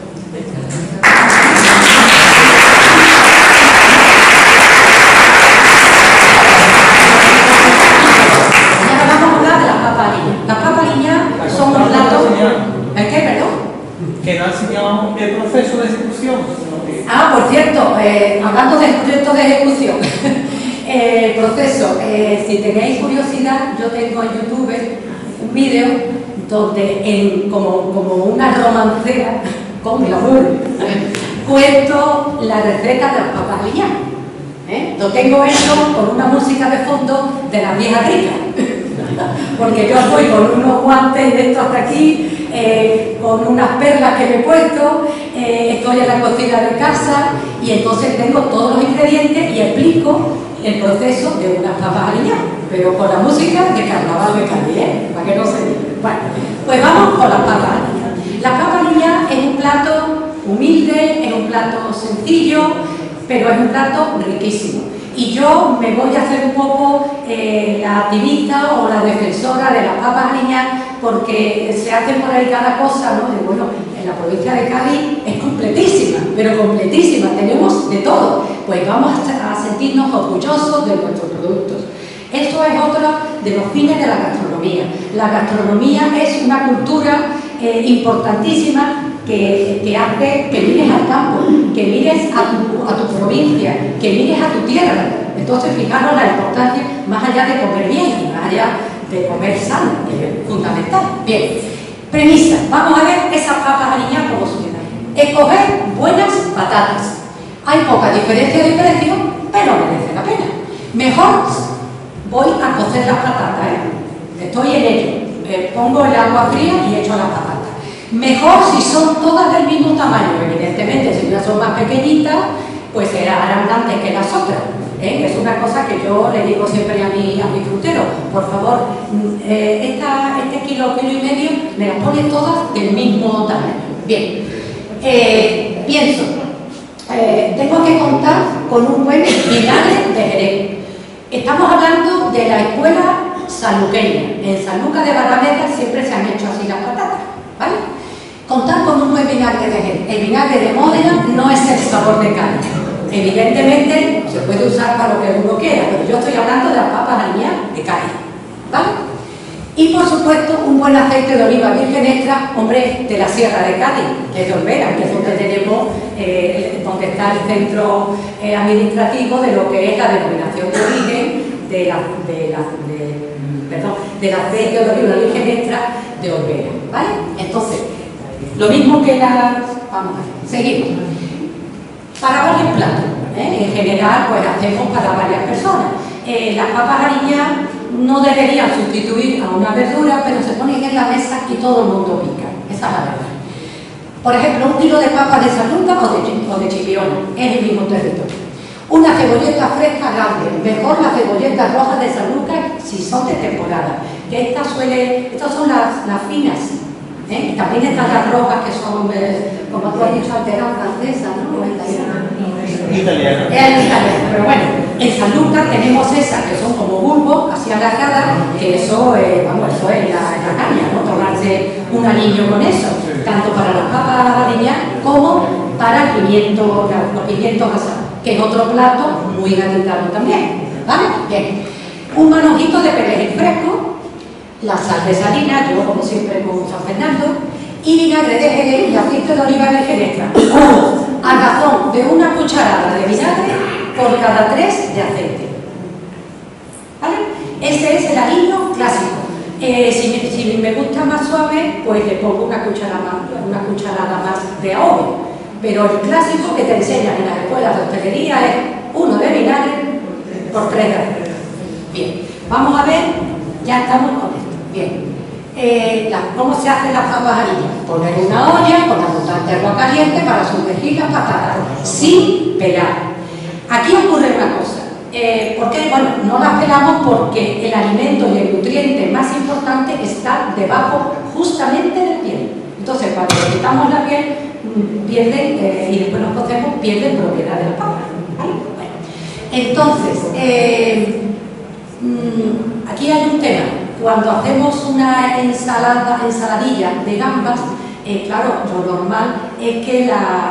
Son los platos. ¿El qué, perdón? Que no enseñamos el proceso de ejecución. Ah, por cierto, hablando del proyecto de ejecución, el proceso, si tenéis curiosidad, yo tengo en YouTube un vídeo donde, como una romancera con glamour, cuento la receta de las papas aliñadas. Lo tengo hecho con una música de fondo de las viejas ricas. Porque yo voy con unos guantes de estos hasta aquí, con unas perlas que me he puesto, estoy en la cocina de casa y entonces tengo todos los ingredientes y explico el proceso de unas papas aliñadas, pero con la música de Carnaval de Cádiz, para que no se diga. Bueno, pues vamos con las papas aliñadas. La papa aliñada es un plato humilde, es un plato sencillo, pero es un plato riquísimo. Y yo me voy a hacer un poco la activista o la defensora de las papas aliñadas porque se hace por ahí cada cosa, ¿no? Y bueno, en la provincia de Cádiz es completísima, pero completísima, tenemos de todo. Pues vamos a sentirnos orgullosos de nuestros productos. Esto es otro de los fines de la gastronomía. La gastronomía es una cultura importantísima que hace que mires al campo, que mires a tu provincia, que mires a tu tierra. Entonces, fijaros la importancia, más allá de comer bien y más allá de comer sano, que es fundamental. Bien, premisa, vamos a ver esas papas aliñadas como suenan. Escoger buenas patatas. Hay poca diferencia de precio, pero merece la pena. Mejor voy a cocer las patatas, estoy en ello. Pongo el agua fría y echo las patatas. Mejor si son todas del mismo tamaño, evidentemente, si unas son más pequeñitas, pues harán antes que las otras. Es una cosa que yo le digo siempre a mi frutero, por favor, este kilo y medio, me las pone todas del mismo tamaño. Bien, pienso, tengo que contar con un buen vinagre de Jerez. Estamos hablando de la escuela sanluqueña. En Sanlúcar de Barrameda siempre se han hecho así las patatas, ¿vale? Contar con un buen vinagre de Jerez. El vinagre de Módena no es el sabor de Cádiz. Evidentemente se puede usar para lo que uno quiera, pero yo estoy hablando de las papas aliñadas de Cádiz, ¿vale? Y por supuesto un buen aceite de oliva virgen extra, hombre, de la Sierra de Cádiz, que es de Olvera, que es donde tenemos, donde está el centro administrativo de lo que es la denominación de origen del aceite de oliva virgen extra de Olvera, ¿vale? Entonces, lo mismo que vamos a ver, seguimos. Para varios platos, en general, pues hacemos para varias personas. Las papas aliñadas no deberían sustituir a una verdura, pero se ponen en la mesa y todo el mundo pica. Esa es la verdad. Por ejemplo, un kilo de papas de Sanlúcar o de Chipiona, es el mismo territorio. Una cebolleta fresca grande, mejor las cebolletas rojas de Sanlúcar si son de temporada. Que estas son las finas. También están las rojas que son, como tú has dicho, alteras francesas, ¿no? Italiana. Pero bueno, en Sanlúcar tenemos esas que son como bulbos, así alargadas, que eso es la caña, ¿no? Tomarse un anillo con eso, tanto para las papas aliñadas como para los pimientos asados, que es otro plato muy gaditano también, ¿vale? Bien, un manojito de perejil fresco, la sal de salina, yo como siempre con San Fernando, y vinagre de Jerez y aceite de oliva virgen extra, a razón de una cucharada de vinagre por cada 3 de aceite. ¿Vale? Ese es el aliño clásico. Si me gusta más suave, pues le pongo una cucharada más de ahogo. Pero el clásico que te enseñan en las escuelas de hostelería es 1 de vinagre por 3 de aceite. Bien, vamos a ver, ya estamos con esto. Bien. ¿Cómo se hacen las papas aliñadas? Poner una olla con abundante agua caliente para sumergir las patatas sin pelar. Aquí ocurre una cosa. ¿Por qué? Bueno, no las pelamos porque el alimento y el nutriente más importante está debajo justamente de la piel. Entonces, cuando le quitamos la piel, pierden, y después los cocemos, pierden propiedad de la papa. ¿Vale? Bueno, entonces, aquí hay un tema. Cuando hacemos una ensaladilla de gambas, claro, lo normal es que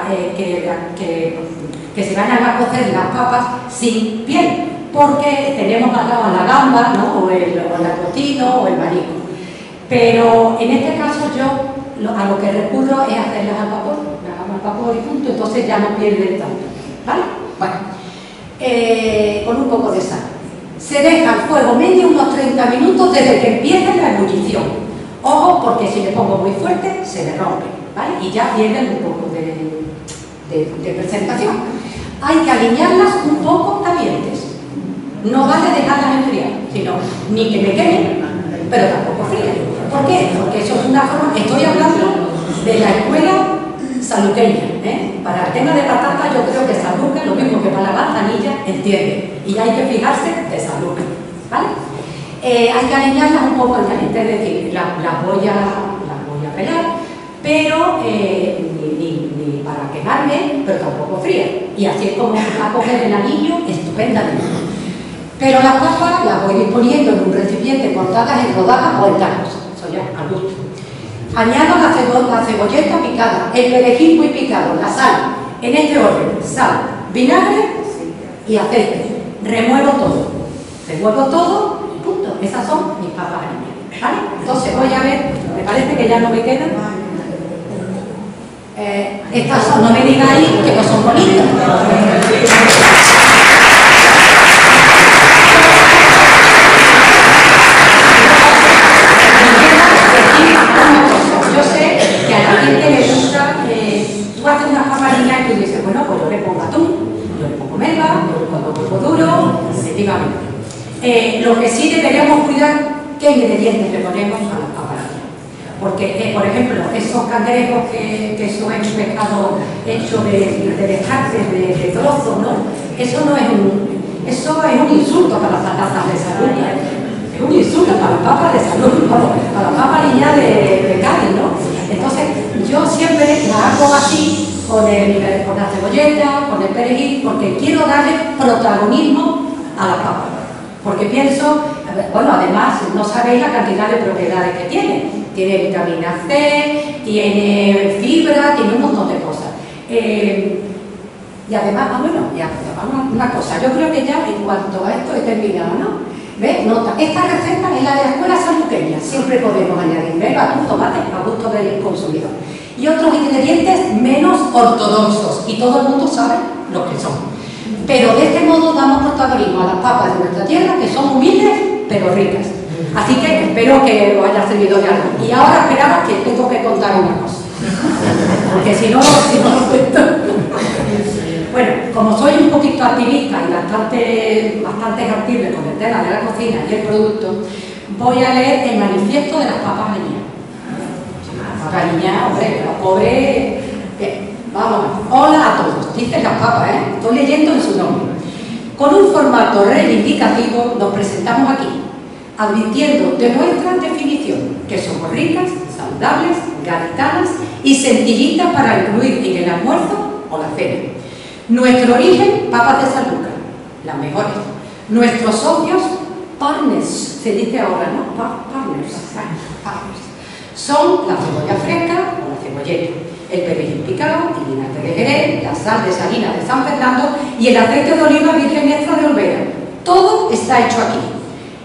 se vayan a cocer las papas sin piel, porque tenemos al lado la gamba, ¿no? o el cocino o el marisco. Pero en este caso yo a lo que recurro es hacerlas al vapor, y punto, entonces ya no pierden tanto. ¿Vale? Bueno, con un poco de sal. Se deja al fuego medio unos 30 minutos desde que empiece la ebullición. Ojo, porque si le pongo muy fuerte se me rompe, ¿vale? Y ya pierden un poco de presentación. Hay que alinearlas un poco calientes. No vale dejarlas enfriar, sino ni que me quemen, pero tampoco frías. ¿Por qué? Porque eso es una forma. Estoy hablando de la escuela sanluqueña, Para el tema de patata yo creo que Sanlúcar, lo mismo que para la manzanilla, entiende. Y hay que fijarse de Sanlúcar, ¿vale? Hay que alinearlas un poco en caliente, es decir, las voy a pelar, pero ni para quemarme, pero tampoco fría. Y así es como va a coger el anillo estupendamente. Pero las papas las voy disponiendo en un recipiente cortadas en rodajas o en tacos, eso ya al gusto. Añado la cebolleta picada, el perejil muy picado, la sal, en este orden, sal, vinagre y aceite. Remuevo todo, punto. Esas son mis papas aliñadas, ¿vale? Entonces voy a ver, me parece que ya no me quedan. Estas son, no me digáis que no son bonitas. Yo sé que a la gente le gusta, tú haces unas papas aliñadas y tú dices, bueno, pues yo le pongo atún, yo le pongo melva, yo le pongo huevo duro, efectivamente. Lo que sí deberíamos cuidar, qué ingredientes le ponemos a las papas aliñadas. Porque, por ejemplo, esos cangrejos que eso es un pescado hecho de descartes, de trozos, ¿no? Eso es un insulto para las patatas de salud. Es un insulto para las papas de salud, para las papas aliñadas de Cádiz, ¿no? Entonces, yo siempre la hago así, con la cebolleta, con el perejil, porque quiero darle protagonismo a las papas. Porque pienso, bueno, además, no sabéis la cantidad de propiedades que tiene. Tiene vitamina C, tiene fibra, tiene un montón de cosas. Y además, una cosa, yo creo que ya en cuanto a esto he terminado, ¿no? ¿Ves? Nota, esta receta es la de la escuela sanluqueña, siempre podemos añadir melva, atún, tomate, a gusto del consumidor. Y otros ingredientes menos ortodoxos, y todo el mundo sabe lo que son. Pero de este modo damos protagonismo a las papas de nuestra tierra, que son humildes, pero ricas. Así que espero que os haya servido de algo. Y ahora esperamos que tengo que contar una cosa. Porque si no lo cuento. Bueno, como soy un poquito activista y bastante factible con el tema de la cocina y el producto, voy a leer el manifiesto de las papas aliñadas. Papas aliñadas, hombre, los pobres. Bien, vamos. Hola a todos, dicen las papas, estoy leyendo en su nombre. Con un formato reivindicativo nos presentamos aquí, advirtiendo de nuestra definición, que somos ricas, saludables, gaditanas y sencillitas para incluir en el almuerzo o la cena. Nuestro origen, papas de Sanlúcar, las mejores. Nuestros socios, partners, se dice ahora, ¿no? Partners. Son la cebolla fresca o la cebolleta, el perejil picado, el vinagre de Jerez, la sal de salina de San Fernando y el aceite de oliva virgen extra de Olvera. Todo está hecho aquí.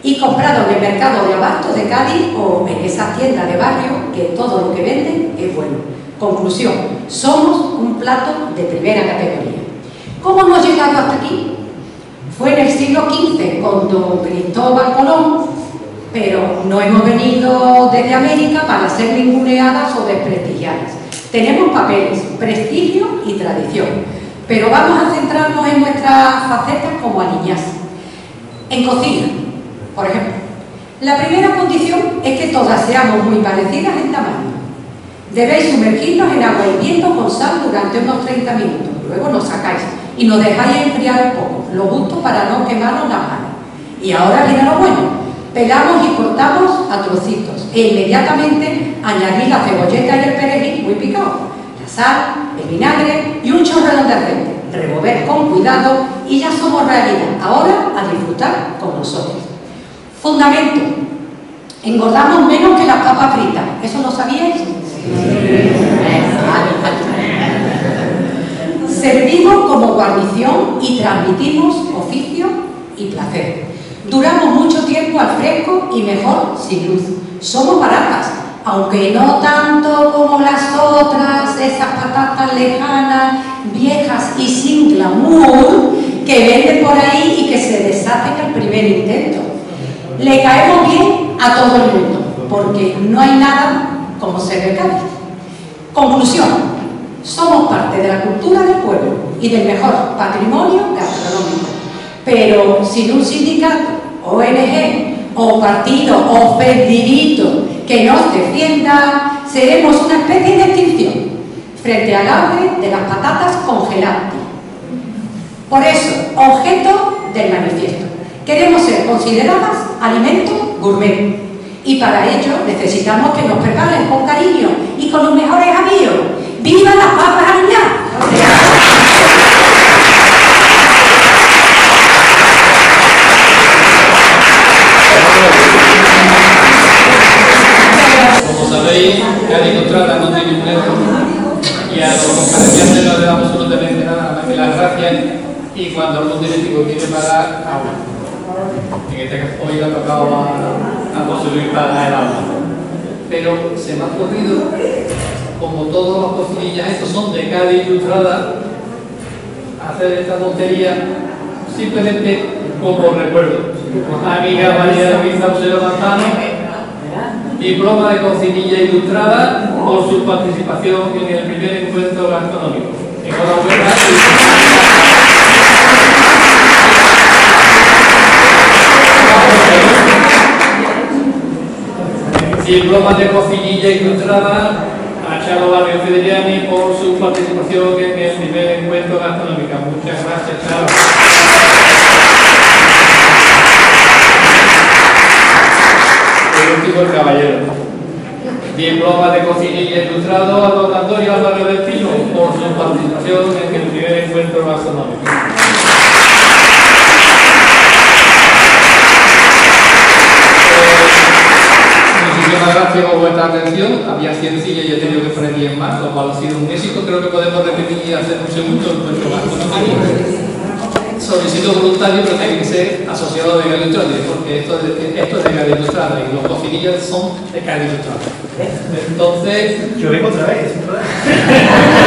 y comprado en el mercado de abasto de Cádiz o en esas tiendas de barrio que todo lo que venden es bueno. Conclusión, somos un plato de primera categoría. ¿Cómo hemos llegado hasta aquí? Fue en el siglo XV con don Cristóbal Colón, pero no hemos venido desde América para ser ninguneadas o desprestigiadas. Tenemos papeles, prestigio y tradición, pero vamos a centrarnos en nuestras facetas como aliñás. En cocina, por ejemplo, la primera condición es que todas seamos muy parecidas en tamaño. Debéis sumergirnos en agua hirviendo con sal durante unos 30 minutos, luego nos sacáis y nos dejáis enfriar un poco, lo justo para no quemarnos las manos. Y ahora viene lo bueno, pelamos y cortamos a trocitos e inmediatamente añadís la cebolleta y el perejil muy picado, la sal, el vinagre y un chorrón de aceite. Remover con cuidado y ya somos realidad. Ahora a disfrutar con nosotros. Fundamento: engordamos menos que las papas fritas. ¿Eso lo sabíais? Servimos como guarnición y transmitimos oficio y placer. Duramos mucho tiempo al fresco y mejor sin luz. Somos baratas, aunque no tanto como las otras, esas patatas lejanas, viejas y sin glamour que venden por ahí y que se deshacen al primer intento. Le caemos bien a todo el mundo, porque no hay nada como ser de Cádiz. Conclusión: somos parte de la cultura del pueblo y del mejor patrimonio gastronómico, pero sin un sindicato, ONG o partido o fedilito que nos defienda, seremos una especie de extinción frente al auge de las patatas congeladas. Por eso, objeto del manifiesto, queremos ser consideradas alimento gourmet y para ello necesitamos que nos preparen con cariño y con los mejores avíos. ¡Viva las papas aliñadas! Como sabéis, Cádiz Contrata no tiene un euro y a los conferenciantes no le damos absolutamente nada más que las gracias, y cuando algún directivo quiere pagar, agua. En este caso hoy le ha tocado a José Luis pagar el agua. Pero se me ha ocurrido, como todas las cocinillas estos son de Cádiz Ilustrada, hacer esta tontería simplemente como recuerdo. Amiga María Luisa José Manzano, diploma de cocinilla ilustrada por su participación en el primer encuentro gastronómico. Enhorabuena. Diploma de cocinilla ilustrada a Charo Barrio Federiani por su participación en el primer encuentro gastronómico. Muchas gracias, Charo. El último, el caballero. Diploma de cocinilla ilustrado a don Antonio Álvarez del Pino por su participación en el primer encuentro gastronómico. Muchísimas gracias por vuestra atención. Había 100 sillas y he tenido que poner 10 más, lo cual ha sido un éxito. Creo que podemos repetir y hacer un segundo encuentro gastronómico. Solicito voluntario, pero tiene que ser asociado de Cádiz Ilustrada, porque esto es de Cádiz Ilustrada y los cocinillas son de Cádiz Ilustrada. Entonces, yo vengo otra vez, sin problema.